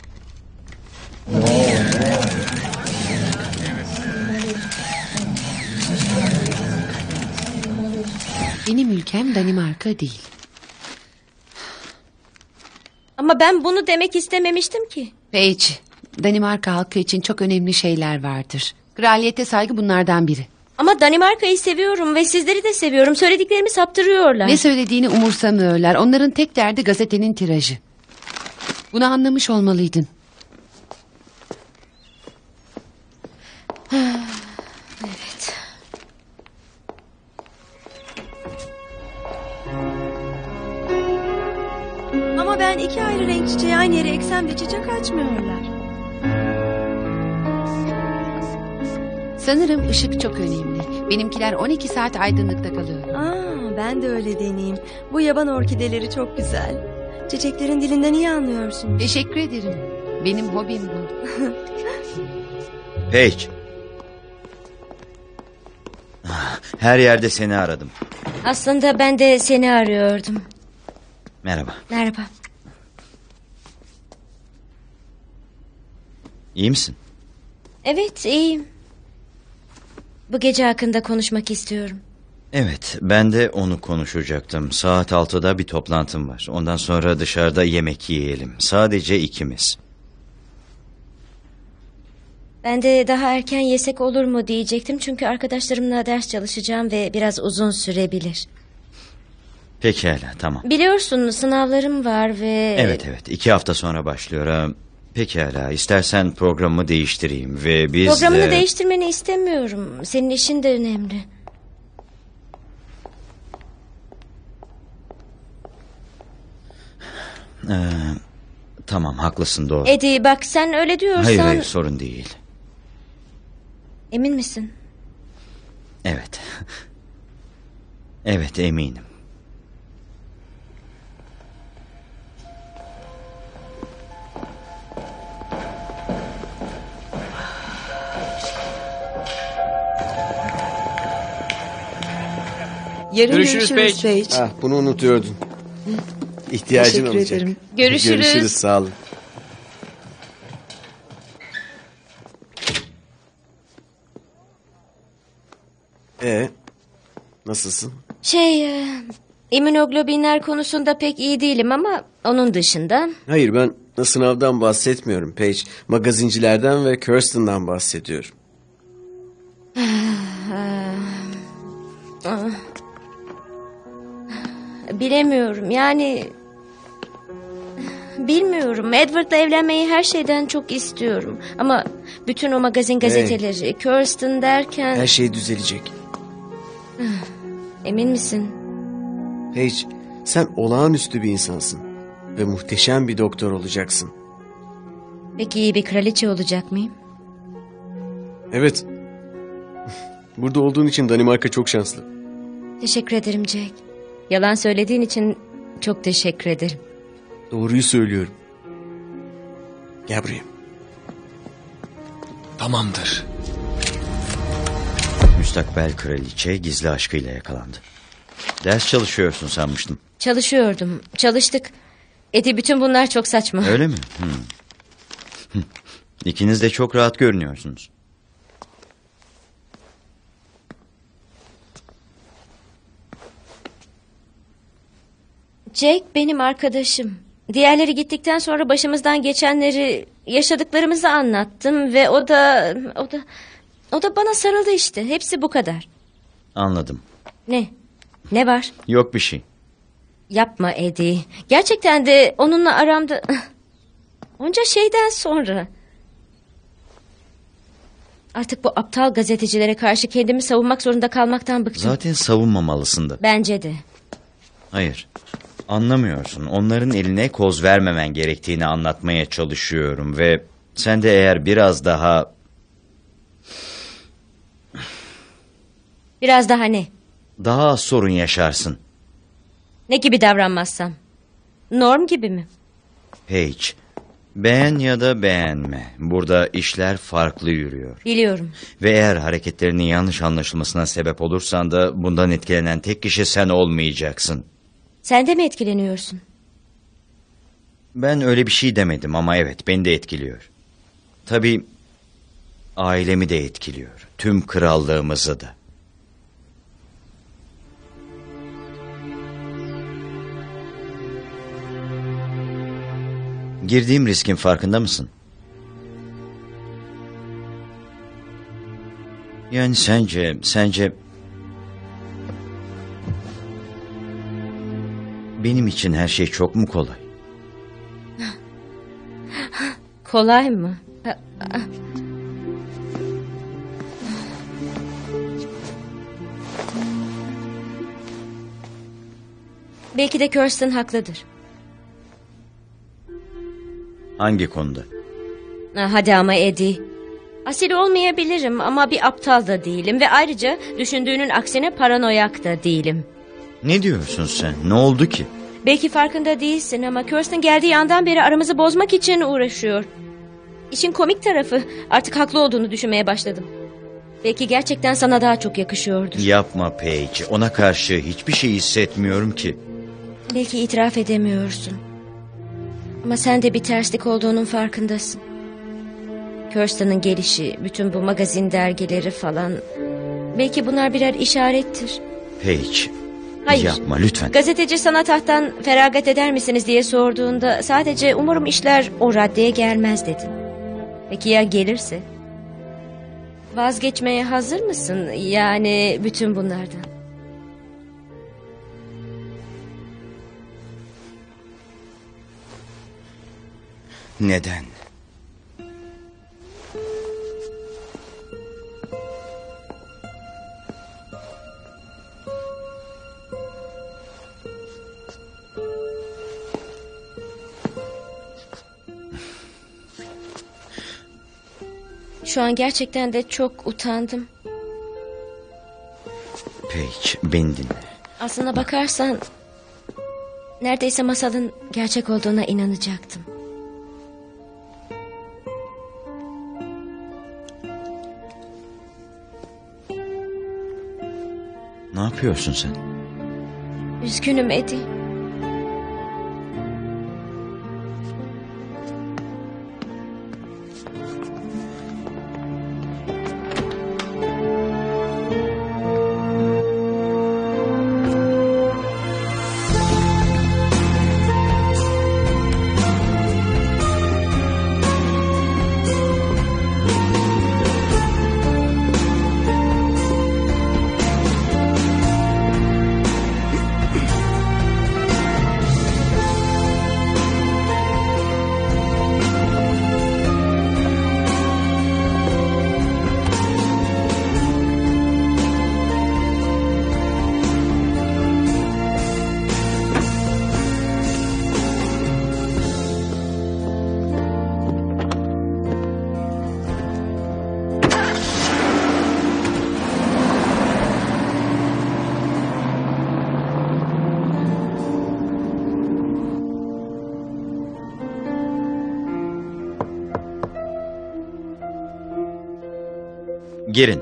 Speaker 14: Benim ülkem Danimarka değil.
Speaker 1: Ama ben bunu demek istememiştim ki.
Speaker 14: Page, Danimarka halkı için çok önemli şeyler vardır. Kraliyete saygı bunlardan biri.
Speaker 1: Ama Danimarka'yı seviyorum ve sizleri de seviyorum. Söylediklerimi saptırıyorlar.
Speaker 14: Ne söylediğini umursamıyorlar. Onların tek derdi gazetenin tirajı. Bunu anlamış olmalıydın.
Speaker 1: Evet.
Speaker 15: Ama ben iki ayrı renk çiçeği aynı yere eksem de çiçek açmıyorlar.
Speaker 14: Sanırım ışık çok önemli. Benimkiler on iki saat aydınlıkta kalıyor.
Speaker 15: Aa, ben de öyle deneyeyim. Bu yaban orkideleri çok güzel. Çiçeklerin dilinden iyi anlıyorsun.
Speaker 14: Teşekkür ederim. Benim hobim bu.
Speaker 6: Page. Her yerde seni aradım.
Speaker 1: Aslında ben de seni arıyordum.
Speaker 6: Merhaba.
Speaker 1: Merhaba.
Speaker 6: İyi misin?
Speaker 1: Evet, iyiyim. Bu gece hakkında konuşmak istiyorum.
Speaker 6: Evet, ben de onu konuşacaktım. Saat altıda bir toplantım var. Ondan sonra dışarıda yemek yiyelim. Sadece ikimiz.
Speaker 1: Ben de daha erken yesek olur mu diyecektim. Çünkü arkadaşlarımla ders çalışacağım ve biraz uzun sürebilir.
Speaker 6: Pekala, tamam.
Speaker 1: Biliyorsun sınavlarım var ve...
Speaker 6: Evet evet, iki hafta sonra başlıyor. Ha, pekala, istersen programımı değiştireyim ve biz...
Speaker 1: Programını
Speaker 6: de...
Speaker 1: değiştirmeni istemiyorum. Senin işin de önemli.
Speaker 6: Ee, tamam, haklısın, doğru.
Speaker 1: Eddie bak sen öyle diyorsan...
Speaker 6: Hayır hayır, sorun değil.
Speaker 1: Emin misin?
Speaker 6: Evet. Evet, eminim.
Speaker 12: Yarın
Speaker 3: Görüşürüz,
Speaker 12: görüşürüz,
Speaker 3: Page.
Speaker 12: Page.
Speaker 3: Ah, bunu unutuyordun. İhtiyacın
Speaker 12: Teşekkür
Speaker 3: olacak.
Speaker 12: ederim.
Speaker 1: Görüşürüz.
Speaker 3: Görüşürüz, sağ olun. Ee, nasılsın?
Speaker 1: Şey, e, immünoglobinler konusunda pek iyi değilim ama onun dışında...
Speaker 3: Hayır, ben sınavdan bahsetmiyorum Paige. Magazincilerden ve Kirsten'dan bahsediyorum.
Speaker 1: Bilemiyorum yani... Bilmiyorum. Edward'la evlenmeyi her şeyden çok istiyorum. Ama bütün o magazin gazeteleri, Kirsten derken...
Speaker 3: Her şey düzelecek.
Speaker 1: Emin misin?
Speaker 3: Paige, Sen olağanüstü bir insansın. Ve muhteşem bir doktor olacaksın.
Speaker 1: Peki iyi bir kraliçe olacak mıyım?
Speaker 3: Evet. Burada olduğun için Danimarka çok şanslı.
Speaker 1: Teşekkür ederim Jack. Yalan söylediğin için çok teşekkür ederim.
Speaker 3: Doğruyu söylüyorum. Gel buraya.
Speaker 16: Tamamdır.
Speaker 6: Müstakbel kraliçe gizli aşkıyla yakalandı. Ders çalışıyorsun sanmıştım.
Speaker 1: Çalışıyordum. Çalıştık. Edi bütün bunlar çok saçma.
Speaker 6: Öyle mi? Hmm. İkiniz de çok rahat görünüyorsunuz.
Speaker 1: Jack benim arkadaşım. Diğerleri gittikten sonra başımızdan geçenleri, yaşadıklarımızı anlattım ve o da o da o da bana sarıldı işte. Hepsi bu kadar.
Speaker 6: Anladım.
Speaker 1: Ne? Ne var?
Speaker 6: Yok bir şey.
Speaker 1: Yapma Eddie. Gerçekten de onunla aramda onca şeyden sonra. Artık bu aptal gazetecilere karşı kendimi savunmak zorunda kalmaktan bıktım.
Speaker 6: Zaten savunmamalısın da.
Speaker 1: Bence de.
Speaker 6: Hayır. Anlamıyorsun. Onların eline koz vermemen gerektiğini anlatmaya çalışıyorum ve sen de eğer biraz daha...
Speaker 1: Biraz daha ne?
Speaker 6: Daha az sorun yaşarsın.
Speaker 1: Ne gibi davranmazsam? Norm gibi mi?
Speaker 6: Paige, beğen ya da beğenme. Burada işler farklı yürüyor.
Speaker 1: Biliyorum.
Speaker 6: Ve eğer hareketlerinin yanlış anlaşılmasına sebep olursan da bundan etkilenen tek kişi sen olmayacaksın.
Speaker 1: Sen de mi etkileniyorsun?
Speaker 6: Ben öyle bir şey demedim ama evet beni de etkiliyor. Tabii ailemi de etkiliyor. Tüm krallığımızı da. Girdiğim riskin farkında mısın? Yani sence, sence... Benim için her şey çok mu kolay?
Speaker 1: Kolay mı? Belki de Kirsten haklıdır.
Speaker 6: Hangi konuda?
Speaker 1: Hadi ama Eddie. Asil olmayabilirim ama bir aptal da değilim. Ve ayrıca düşündüğünün aksine paranoyak da değilim.
Speaker 6: Ne diyorsun sen? Ne oldu ki?
Speaker 1: Belki farkında değilsin ama Kirsten geldiği andan beri aramızı bozmak için uğraşıyor. İşin komik tarafı artık haklı olduğunu düşünmeye başladım. Belki gerçekten sana daha çok yakışıyordur.
Speaker 6: Yapma Paige. Ona karşı hiçbir şey hissetmiyorum ki.
Speaker 1: Belki itiraf edemiyorsun. Ama sen de bir terslik olduğunun farkındasın. Kirsten'ın gelişi, bütün bu magazin dergileri falan... Belki bunlar birer işarettir.
Speaker 6: Paige,
Speaker 1: hayır,
Speaker 6: yapma lütfen.
Speaker 1: Gazeteci sana tahttan feragat eder misiniz diye sorduğunda... Sadece umarım işler o raddeye gelmez dedin. Peki ya gelirse? Vazgeçmeye hazır mısın? Yani bütün bunlardan.
Speaker 6: Neden?
Speaker 1: Şu an gerçekten de çok utandım.
Speaker 6: Paige, beni dinle.
Speaker 1: Aslına bakarsan... Neredeyse masalın gerçek olduğuna inanacaktım.
Speaker 6: Ne yapıyorsun sen?
Speaker 1: Üzgünüm Eddie.
Speaker 6: Girin.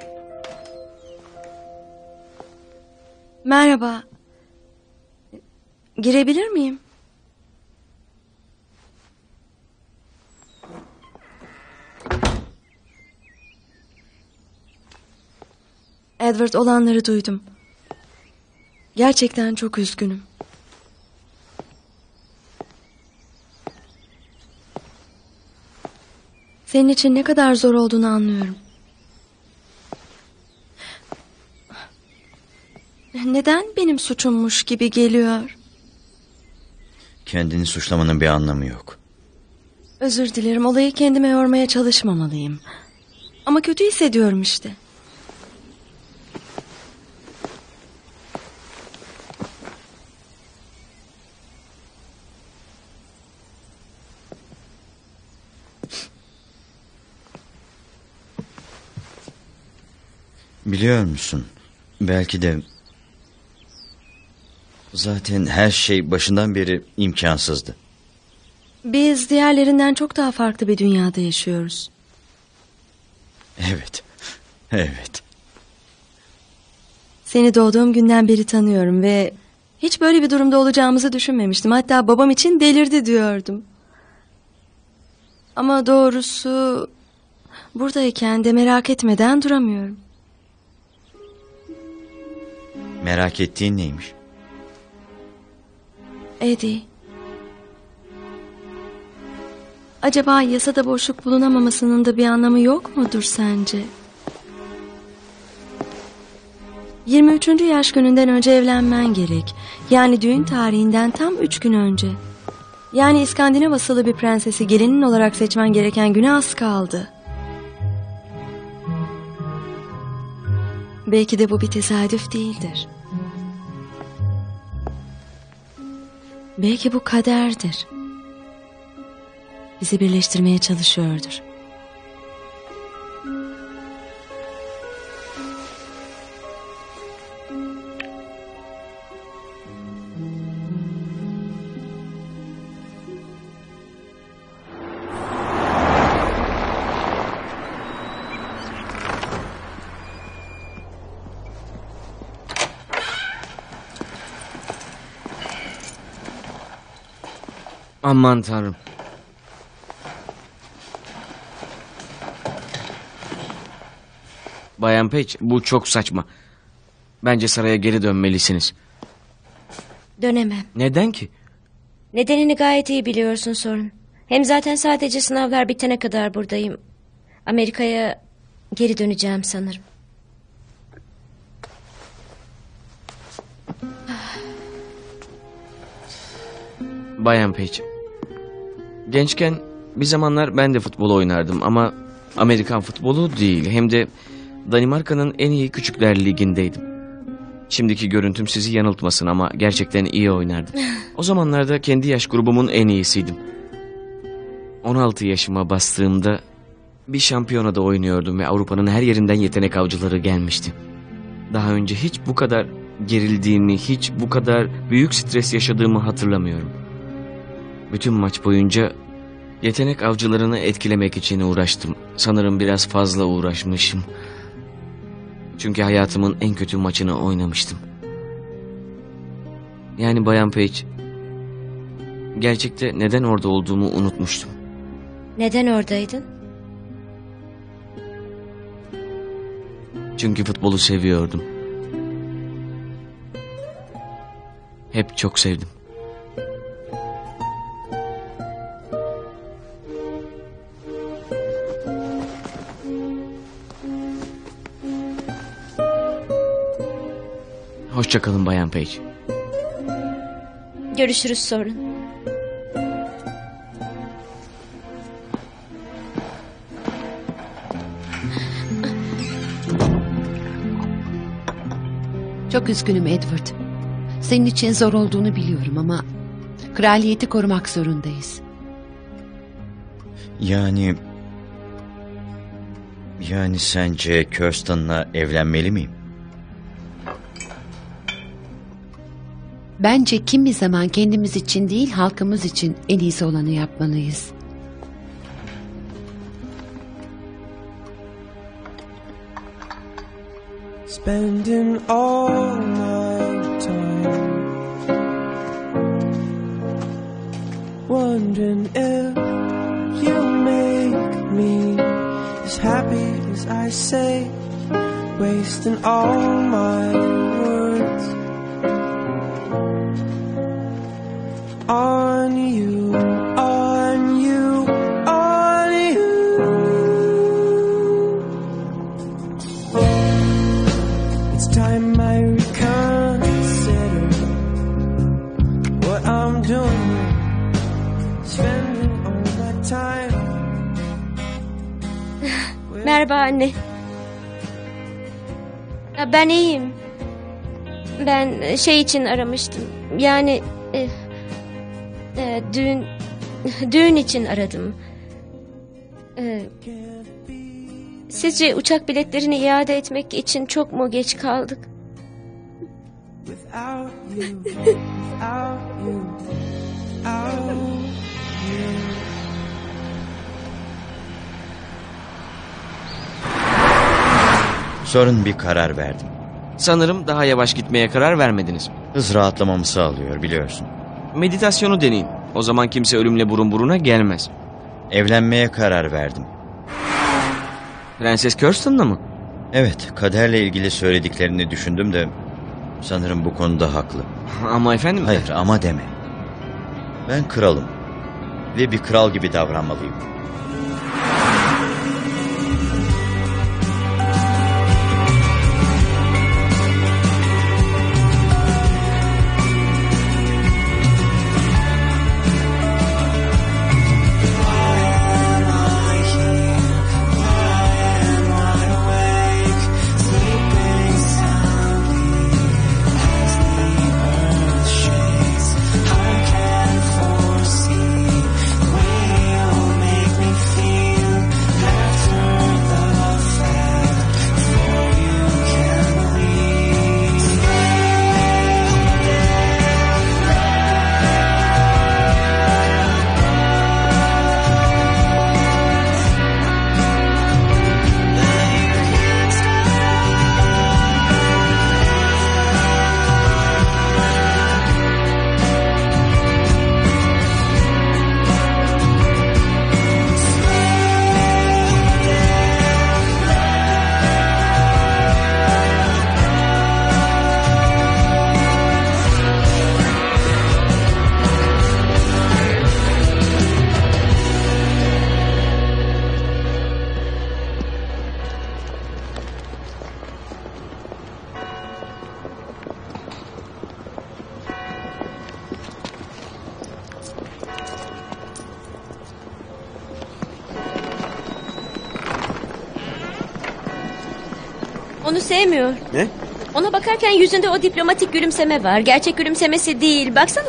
Speaker 15: Merhaba. Girebilir miyim? Edward, olanları duydum. Gerçekten çok üzgünüm. Senin için ne kadar zor olduğunu anlıyorum. Neden benim suçummuş gibi geliyor?
Speaker 6: Kendini suçlamanın bir anlamı yok.
Speaker 15: Özür dilerim, olayı kendime yormaya çalışmamalıyım. Ama kötü hissediyorum işte.
Speaker 6: Biliyor musun? Belki de... Zaten her şey başından beri imkansızdı.
Speaker 15: Biz diğerlerinden çok daha farklı bir dünyada yaşıyoruz.
Speaker 6: Evet. Evet.
Speaker 15: Seni doğduğum günden beri tanıyorum ve... hiç böyle bir durumda olacağımızı düşünmemiştim. Hatta babam için delirdi diyordum. Ama doğrusu... buradayken de merak etmeden duramıyorum.
Speaker 6: Merak ettiğin neymiş?
Speaker 15: Eddie. Acaba yasada boşluk bulunamamasının da bir anlamı yok mudur sence? yirmi üçüncü yaş gününden önce evlenmen gerek. Yani düğün tarihinden tam üç gün önce. Yani İskandinav asıllı bir prensesi gelinin olarak seçmen gereken güne az kaldı. Belki de bu bir tesadüf değildir. Belki bu kaderdir. Bizi birleştirmeye çalışıyordur.
Speaker 5: Aman tanrım. Bayan Page, bu çok saçma. Bence saraya geri dönmelisiniz.
Speaker 1: Dönemem.
Speaker 5: Neden ki?
Speaker 1: Nedenini gayet iyi biliyorsun sorun. Hem zaten sadece sınavlar bitene kadar buradayım. Amerika'ya geri döneceğim sanırım.
Speaker 5: Bayan Page, gençken bir zamanlar ben de futbol oynardım ama Amerikan futbolu değil, hem de Danimarka'nın en iyi küçükler ligindeydim. Şimdiki görüntüm sizi yanıltmasın ama gerçekten iyi oynardım. O zamanlarda kendi yaş grubumun en iyisiydim. on altı yaşıma bastığımda bir şampiyonada oynuyordum ve Avrupa'nın her yerinden yetenek avcıları gelmişti. Daha önce hiç bu kadar gerildiğimi, hiç bu kadar büyük stres yaşadığımı hatırlamıyorum. Bütün maç boyunca yetenek avcılarını etkilemek için uğraştım. Sanırım biraz fazla uğraşmışım. Çünkü hayatımın en kötü maçını oynamıştım. Yani Bayan Page, gerçekte neden orada olduğumu unutmuştum.
Speaker 1: Neden oradaydın?
Speaker 5: Çünkü futbolu seviyordum. Hep çok sevdim. Hoşça kalın Bayan Page.
Speaker 1: Görüşürüz sorun.
Speaker 14: Çok üzgünüm Edward. Senin için zor olduğunu biliyorum ama kraliyeti korumak zorundayız.
Speaker 6: Yani... Yani sence Kirsten'la evlenmeli miyim?
Speaker 14: Bence kimi zaman kendimiz için değil halkımız için en iyisi olanı yapmalıyız.
Speaker 11: spending all my time wondering if you make me as happy as I say, wasting all my words on you, on you, on you. It's time I reconsider what I'm doing, spending all my time.
Speaker 1: Merhaba anne. Ben iyiyim. Ben şey için aramıştım. Yani e, e, düğün düğün için aradım. E, sizce uçak biletlerini iade etmek için çok mu geç kaldık?
Speaker 11: Without you, without you, without you.
Speaker 6: Sorun bir karar verdim.
Speaker 5: Sanırım daha yavaş gitmeye karar vermediniz.
Speaker 6: Hız rahatlamamı sağlıyor biliyorsun.
Speaker 5: Meditasyonu deneyin. O zaman kimse ölümle burun buruna gelmez.
Speaker 6: Evlenmeye karar verdim.
Speaker 5: Prenses Kirsten'la mı?
Speaker 6: Evet, kaderle ilgili söylediklerini düşündüm de sanırım bu konuda haklı.
Speaker 5: Ama efendim...
Speaker 6: Hayır, ama deme. Ben kralım ve bir kral gibi davranmalıyım.
Speaker 1: Onu sevmiyor.
Speaker 3: Ne?
Speaker 1: Ona bakarken yüzünde o diplomatik gülümseme var. Gerçek gülümsemesi değil. Baksana.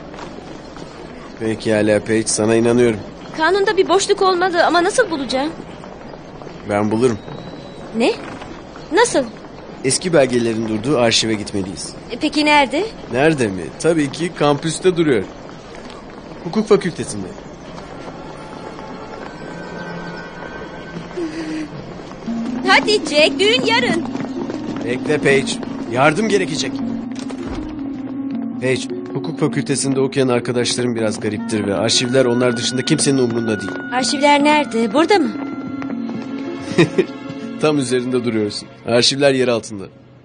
Speaker 3: Pekala Paige, sana inanıyorum.
Speaker 1: Kanunda bir boşluk olmalı ama nasıl bulacağım?
Speaker 3: Ben bulurum.
Speaker 1: Ne? Nasıl?
Speaker 3: Eski belgelerin durduğu arşive gitmeliyiz.
Speaker 1: E, Peki nerede?
Speaker 3: Nerede mi? Tabii ki kampüste duruyor. Hukuk fakültesinde.
Speaker 1: Hadi Jack, düğün yarın.
Speaker 3: Bekle Paige. Yardım gerekecek. Paige, hukuk fakültesinde okuyan arkadaşlarım biraz gariptir ve arşivler onlar dışında kimsenin umrunda değil.
Speaker 1: Arşivler nerede? Burada mı?
Speaker 3: Tam üzerinde duruyorsun. Arşivler yer altında.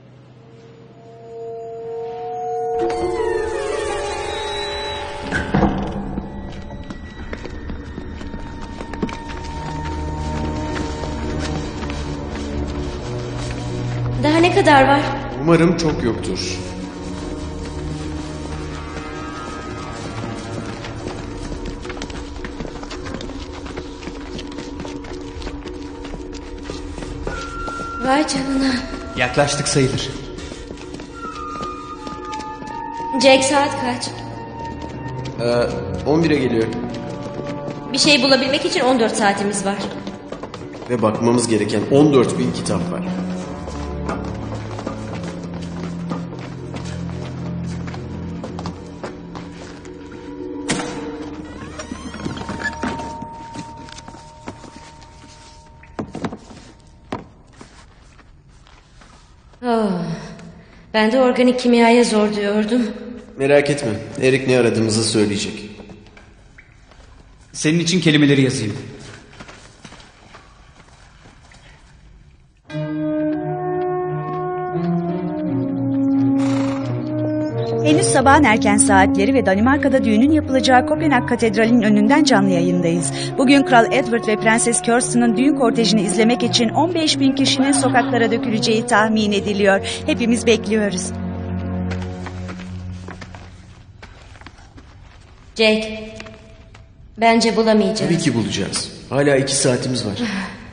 Speaker 1: Daha ne kadar var?
Speaker 3: Umarım çok yoktur.
Speaker 1: Vay canına.
Speaker 9: Yaklaştık sayılır.
Speaker 1: Jack, saat kaç?
Speaker 3: Ee, on bire geliyor.
Speaker 1: Bir şey bulabilmek için on dört saatimiz var.
Speaker 3: Ve bakmamız gereken on dört bin kitap var.
Speaker 1: Oh, ben de organik kimyaya zor diyordum.
Speaker 3: Merak etme. Erik ne aradığımızı söyleyecek.
Speaker 9: Senin için kelimeleri yazayım.
Speaker 22: Henüz sabahın erken saatleri ve Danimarka'da düğünün yapılacağı Kopenhag Katedrali'nin önünden canlı yayındayız. Bugün Kral Edward ve Prenses Kirsten'ın düğün kortejini izlemek için on beş bin kişinin sokaklara döküleceği tahmin ediliyor. Hepimiz bekliyoruz.
Speaker 1: Jake, bence bulamayacağız.
Speaker 3: Tabii ki bulacağız. Hala iki saatimiz var.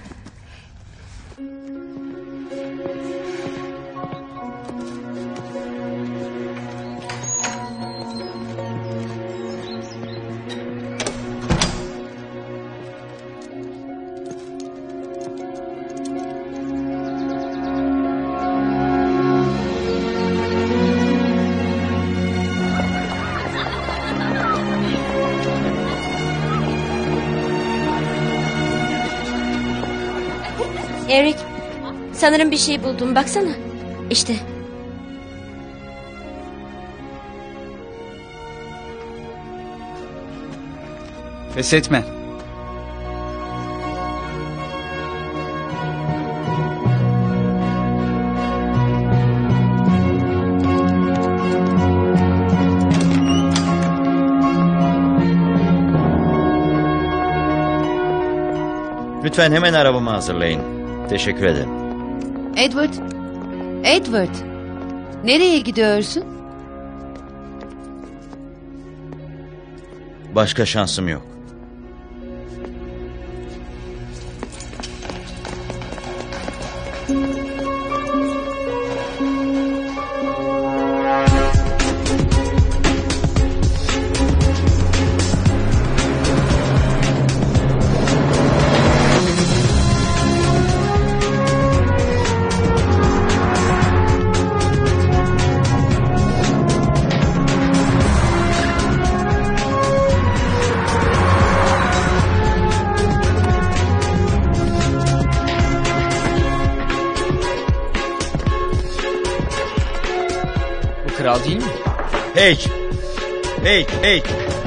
Speaker 1: Erik, sanırım bir şey buldum. Baksana. İşte.
Speaker 9: Pes etme.
Speaker 6: Lütfen hemen arabamı hazırlayın. Teşekkür ederim.
Speaker 14: Edward, Edward, nereye gidiyorsun?
Speaker 6: Başka şansım yok.
Speaker 5: Kral değil mi?
Speaker 6: Page! Page! Page!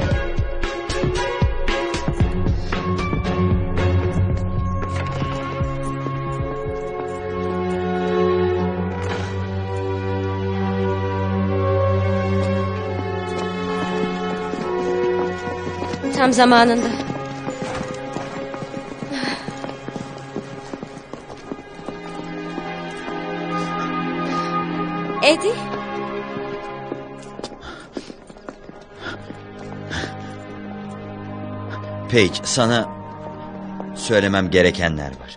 Speaker 1: Tam zamanında. Eddie?
Speaker 6: Paige, sana söylemem gerekenler var.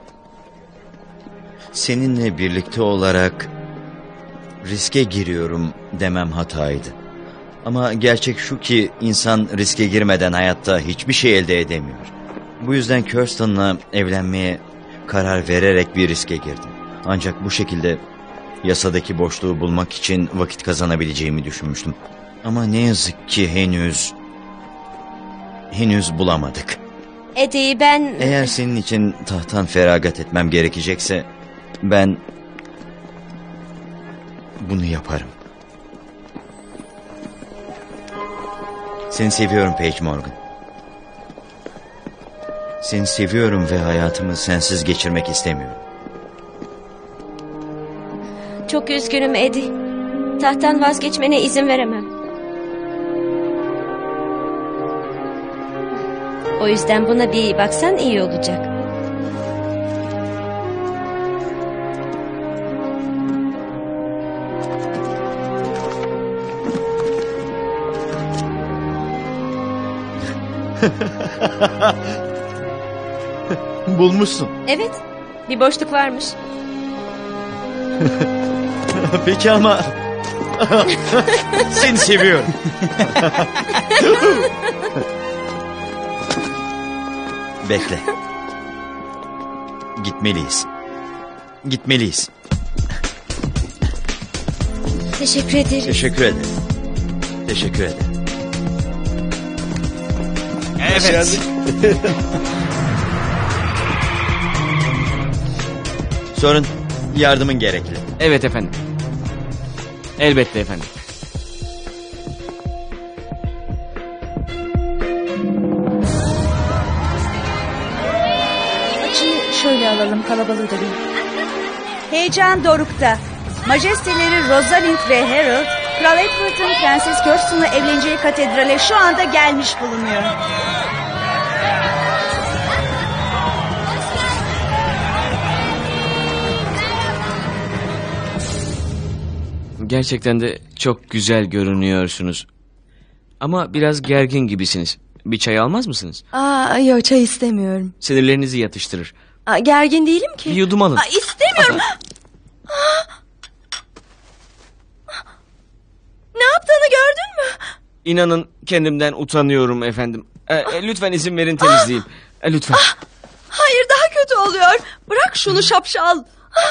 Speaker 6: Seninle birlikte olarak riske giriyorum demem hataydı. Ama gerçek şu ki insan riske girmeden hayatta hiçbir şey elde edemiyor. Bu yüzden Kirsten'la evlenmeye karar vererek bir riske girdim. Ancak bu şekilde yasadaki boşluğu bulmak için vakit kazanabileceğimi düşünmüştüm. Ama ne yazık ki henüz... henüz bulamadık.
Speaker 1: Eddie, ben...
Speaker 6: Eğer senin için tahttan feragat etmem gerekecekse ben bunu yaparım. Seni seviyorum Paige Morgan. Seni seviyorum ve hayatımı sensiz geçirmek istemiyorum.
Speaker 1: Çok üzgünüm Eddie. Tahttan vazgeçmene izin veremem. O yüzden buna bir baksan iyi olacak.
Speaker 6: Bulmuşsun.
Speaker 1: Evet, bir boşluk varmış.
Speaker 6: Peki ama... Seni seviyorum. Bekle. Gitmeliyiz. Gitmeliyiz.
Speaker 1: Teşekkür ederim.
Speaker 6: Teşekkür ederim. Teşekkür ederim.
Speaker 9: Evet.
Speaker 6: Sorun. Yardımın gerekli.
Speaker 5: Evet efendim. Elbette efendim.
Speaker 22: Açıyı şöyle alalım, kalabalığı da bir. Heyecan dorukta. Majesteleri Rosalind ve Harold, Kral Edward'ın Prenses Kirsten'la evleneceği katedrale şu anda gelmiş bulunuyor.
Speaker 5: Gerçekten de çok güzel görünüyorsunuz. Ama biraz gergin gibisiniz. Bir çay almaz mısınız?
Speaker 15: Aa, yok, çay istemiyorum.
Speaker 5: Sinirlerinizi yatıştırır.
Speaker 15: Aa, gergin değilim ki.
Speaker 5: Bir yudum alın.
Speaker 15: Aa, istemiyorum. Ne yaptığını gördün mü?
Speaker 5: İnanın kendimden utanıyorum efendim. E, e, lütfen izin verin temizleyeyim. E, lütfen.
Speaker 15: Hayır, daha kötü oluyor. Bırak şunu şapşal.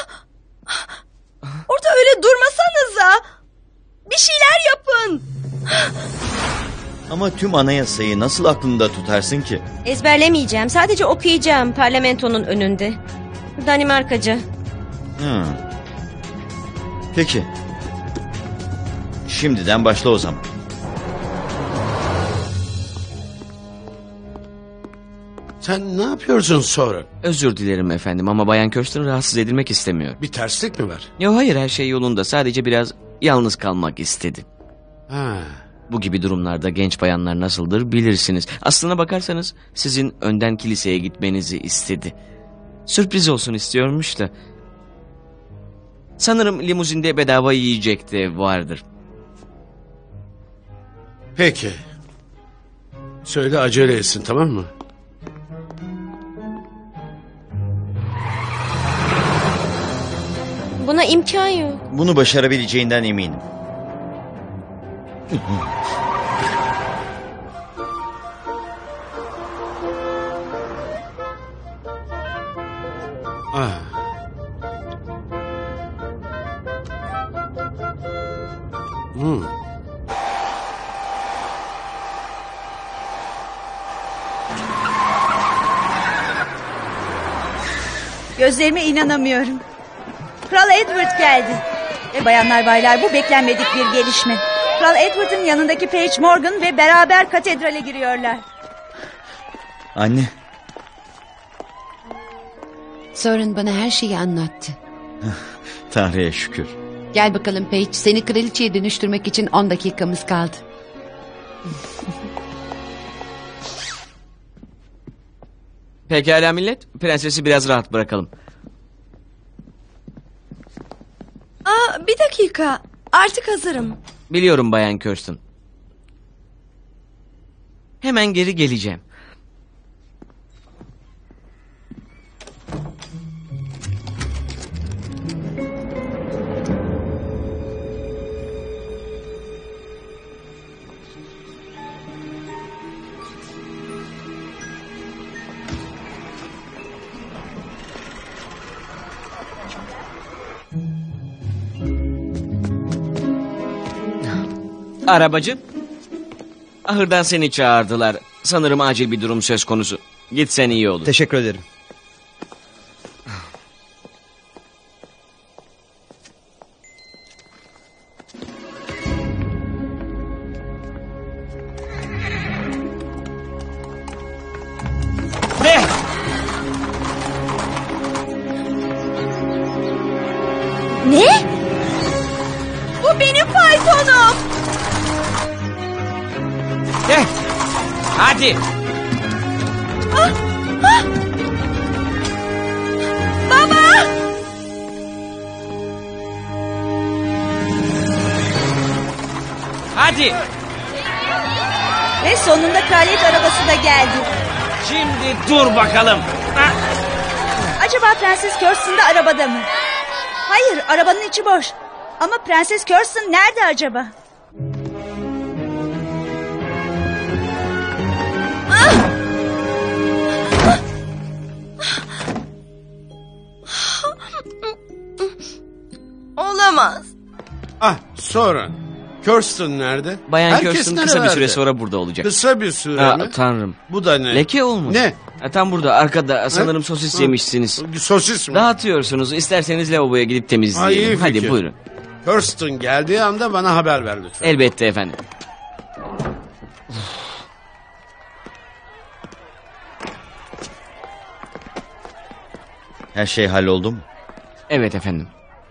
Speaker 15: Orada öyle durmasanıza. Bir şeyler yapın.
Speaker 6: Ama tüm anayasayı nasıl aklında tutarsın ki?
Speaker 1: Ezberlemeyeceğim. Sadece okuyacağım parlamentonun önünde. Danimarkaca.
Speaker 6: Hmm. Peki. Şimdiden başla o zaman.
Speaker 10: Sen ne yapıyorsun sonra?
Speaker 5: Özür dilerim efendim ama Bayan Kirsten rahatsız edilmek istemiyor.
Speaker 10: Bir terslik mi var?
Speaker 5: Yok hayır, her şey yolunda. Sadece biraz yalnız kalmak istedi.
Speaker 10: Ha.
Speaker 5: Bu gibi durumlarda genç bayanlar nasıldır bilirsiniz. Aslına bakarsanız sizin önden kiliseye gitmenizi istedi. Sürpriz olsun istiyormuş da. Sanırım limuzinde bedava yiyecek de vardır.
Speaker 10: Peki. Söyle acele etsin, tamam mı?
Speaker 1: Buna imkan yok.
Speaker 6: Bunu başarabileceğinden eminim.
Speaker 10: Ah. Hmm.
Speaker 22: Gözlerime inanamıyorum. Kral Edward geldi. Ve bayanlar baylar, bu beklenmedik bir gelişme. Kral Edward'ın yanındaki Paige Morgan ve beraber katedrale giriyorlar.
Speaker 6: Anne.
Speaker 14: Soren bana her şeyi anlattı.
Speaker 6: Tanrı'ya şükür.
Speaker 14: Gel bakalım Paige, seni kraliçeye dönüştürmek için on dakikamız kaldı.
Speaker 5: Pekala millet, prensesi biraz rahat bırakalım.
Speaker 15: Aa, bir dakika. Artık hazırım.
Speaker 5: Biliyorum Bayan Kirsten. Hemen geri geleceğim. Arabacı, ahırdan seni çağırdılar. Sanırım acil bir durum söz konusu. Gitsen iyi olur.
Speaker 4: Teşekkür ederim.
Speaker 5: Ne?
Speaker 15: Ne? Bu benim faytonum.
Speaker 5: Ne? Hadi.
Speaker 15: Ah, ah. Baba!
Speaker 5: Hadi.
Speaker 22: Ve sonunda kraliyet arabası da geldi.
Speaker 5: Şimdi dur bakalım. Ah.
Speaker 22: Acaba Prenses Kirsten de arabada mı? Hayır, arabanın içi boş. Ama Prenses Kirsten nerede acaba? Ah!
Speaker 15: Olamaz.
Speaker 10: Ah, sonra. Kirsten
Speaker 5: Bayan
Speaker 10: Herkes
Speaker 5: Kirsten kısa bir
Speaker 10: nerelerde?
Speaker 5: süre sonra burada olacak.
Speaker 10: Kısa bir süre
Speaker 5: Aa,
Speaker 10: mi?
Speaker 5: Tanrım.
Speaker 10: Bu da ne?
Speaker 5: Leke olmuş.
Speaker 10: Ne?
Speaker 5: Ha, tam burada arkada sanırım sosis yemişsiniz.
Speaker 10: Sosis mi?
Speaker 5: Dağıtıyorsunuz. İsterseniz lavaboya gidip
Speaker 10: Ha, iyi
Speaker 5: temizleyelim. Hadi
Speaker 10: fikir.
Speaker 5: buyurun.
Speaker 10: Kirsten geldiği anda bana haber ver lütfen.
Speaker 5: Elbette efendim.
Speaker 6: Her şey halloldu mu?
Speaker 5: Evet efendim.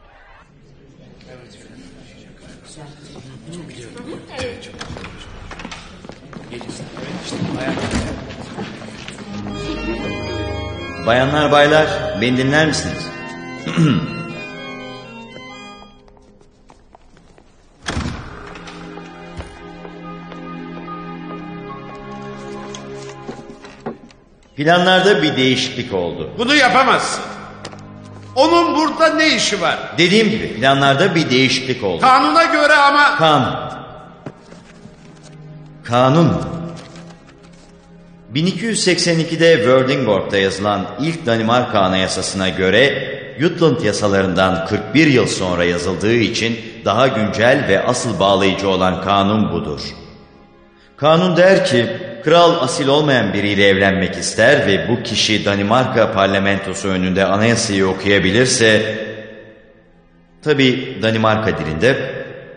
Speaker 6: Bayanlar baylar, beni dinler misiniz? Planlarda bir değişiklik oldu.
Speaker 10: Bunu yapamazsın. Onun burada ne işi var?
Speaker 6: Dediğim gibi planlarda bir değişiklik oldu.
Speaker 10: Kanuna göre ama...
Speaker 6: Kanun. Kanun. bin iki yüz seksen ikide Wordingborg'da yazılan ilk Danimarka Anayasası'na göre Jutland yasalarından kırk bir yıl sonra yazıldığı için daha güncel ve asıl bağlayıcı olan kanun budur. Kanun der ki, kral asil olmayan biriyle evlenmek ister ve bu kişi Danimarka parlamentosu önünde anayasayı okuyabilirse, tabi Danimarka dilinde,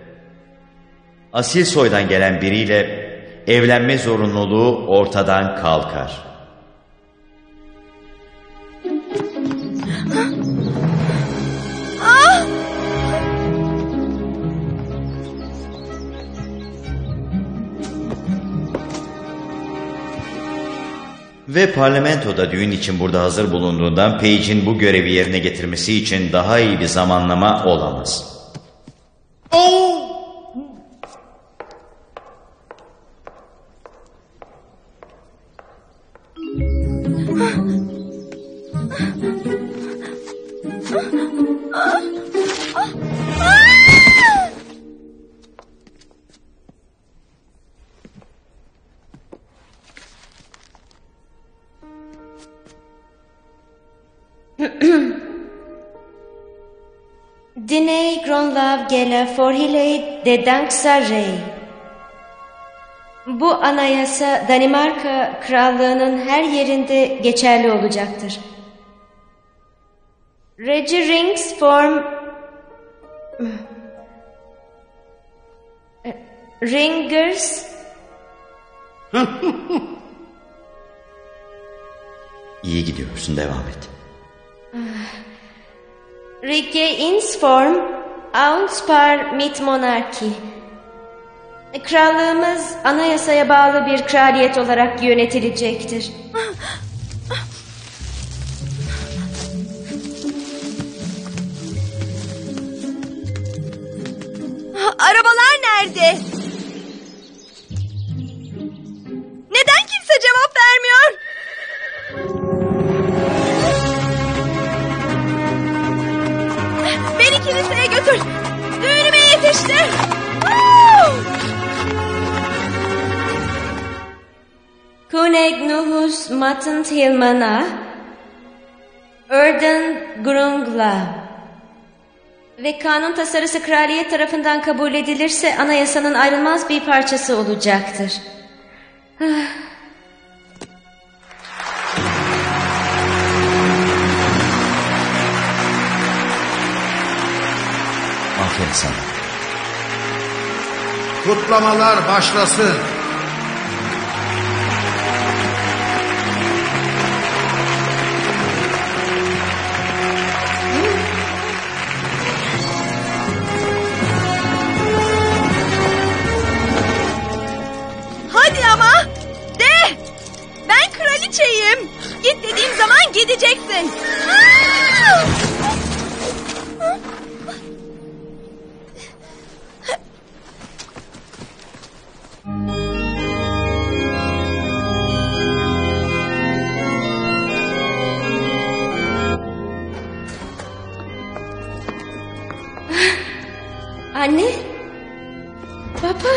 Speaker 6: asil soydan gelen biriyle evlenme zorunluluğu ortadan kalkar. Ve parlamentoda düğün için burada hazır bulunduğundan Page'in bu görevi yerine getirmesi için daha iyi bir zamanlama olamaz.
Speaker 10: Oh!
Speaker 1: Diney Gronlav Gela Forhiley de Danksarey. Bu anayasa Danimarka Krallığı'nın her yerinde geçerli olacaktır. Regeringsform Ringers
Speaker 6: İyi gidiyorsun, devam et.
Speaker 1: Regeringsform Aunspar mit Monarki. Krallığımız anayasaya bağlı bir kraliyet olarak yönetilecektir.
Speaker 15: Arabalar nerede? Neden kimse cevap vermiyor? Beni kiliseye götür. Düğünüme yetiştir.
Speaker 1: Kuneg Nuhus Matent Hilmana Erden Grungla. Ve kanun tasarısı kraliyet tarafından kabul edilirse anayasanın ayrılmaz bir parçası olacaktır.
Speaker 6: Aferin sana.
Speaker 7: Kutlamalar başlasın.
Speaker 15: Hadi ama. De. Ben kraliçeyim. Git dediğim zaman gideceksin.
Speaker 1: Anne? Baba?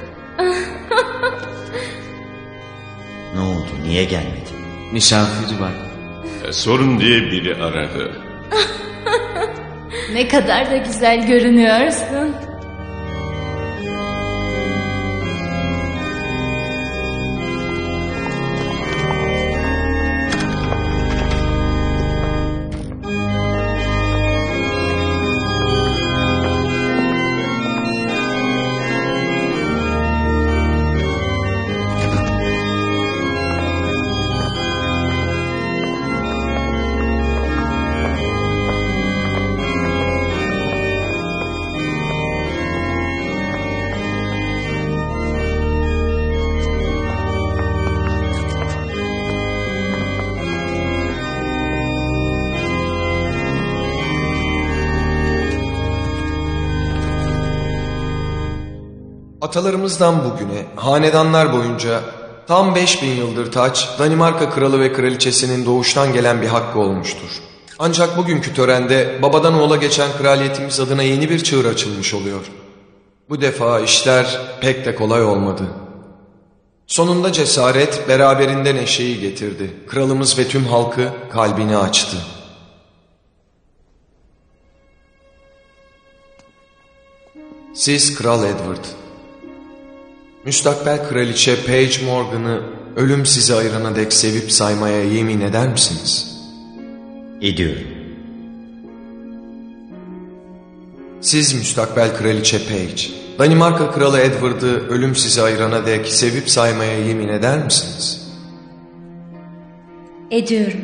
Speaker 6: Ne oldu, niye gelmedin?
Speaker 5: Misafir var.
Speaker 17: E, sorun diye biri aradı.
Speaker 18: Ne kadar da güzel görünüyorsun.
Speaker 16: Atalarımızdan bugüne hanedanlar boyunca tam beş bin yıldır taç Danimarka kralı ve kraliçesinin doğuştan gelen bir hakkı olmuştur. Ancak bugünkü törende babadan oğula geçen kraliyetimiz adına yeni bir çığır açılmış oluyor. Bu defa işler pek de kolay olmadı. Sonunda cesaret beraberinde neşeyi getirdi. Kralımız ve tüm halkı kalbini açtı. Siz Kral Edward, müstakbel kraliçe Paige Morgan'ı ölüm sizi ayırana dek sevip saymaya yemin eder misiniz?
Speaker 6: Ediyorum.
Speaker 16: Siz müstakbel kraliçe Paige, Danimarka kralı Edward'ı ölüm sizi ayırana dek sevip saymaya yemin eder misiniz?
Speaker 1: Ediyorum.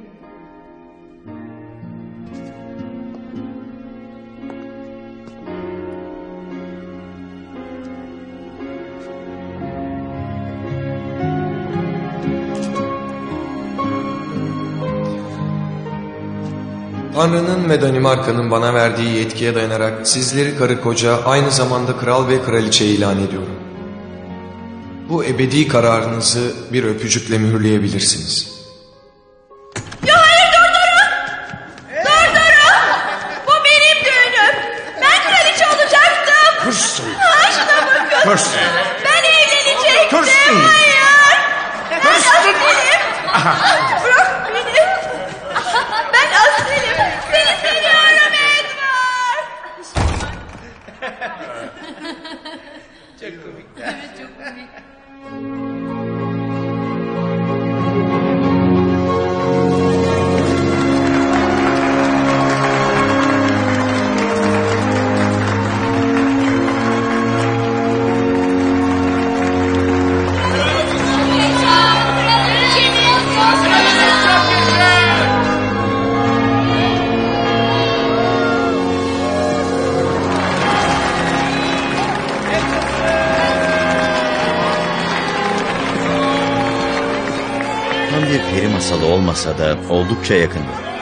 Speaker 16: Tanrı'nın ve Danimarka'nın bana verdiği yetkiye dayanarak sizleri karı koca aynı zamanda kral ve kraliçe ilan ediyorum. Bu ebedi kararınızı bir öpücükle mühürleyebilirsiniz.
Speaker 11: Ya hayır durdurun! Durdurun! Bu benim düğünüm. Ben kraliçe olacaktım.
Speaker 10: Kirsten!
Speaker 11: Ha, şuna bakın.
Speaker 10: Kirsten!
Speaker 11: Ben evlenecektim.
Speaker 10: Kirsten!
Speaker 11: Hayır! Ben asilim. Bırak beni. Ben asilim. Seni seviyorum Edward. Çok komik. Evet çok komik.
Speaker 6: Tam bir peri masalı olmasa da oldukça yakın.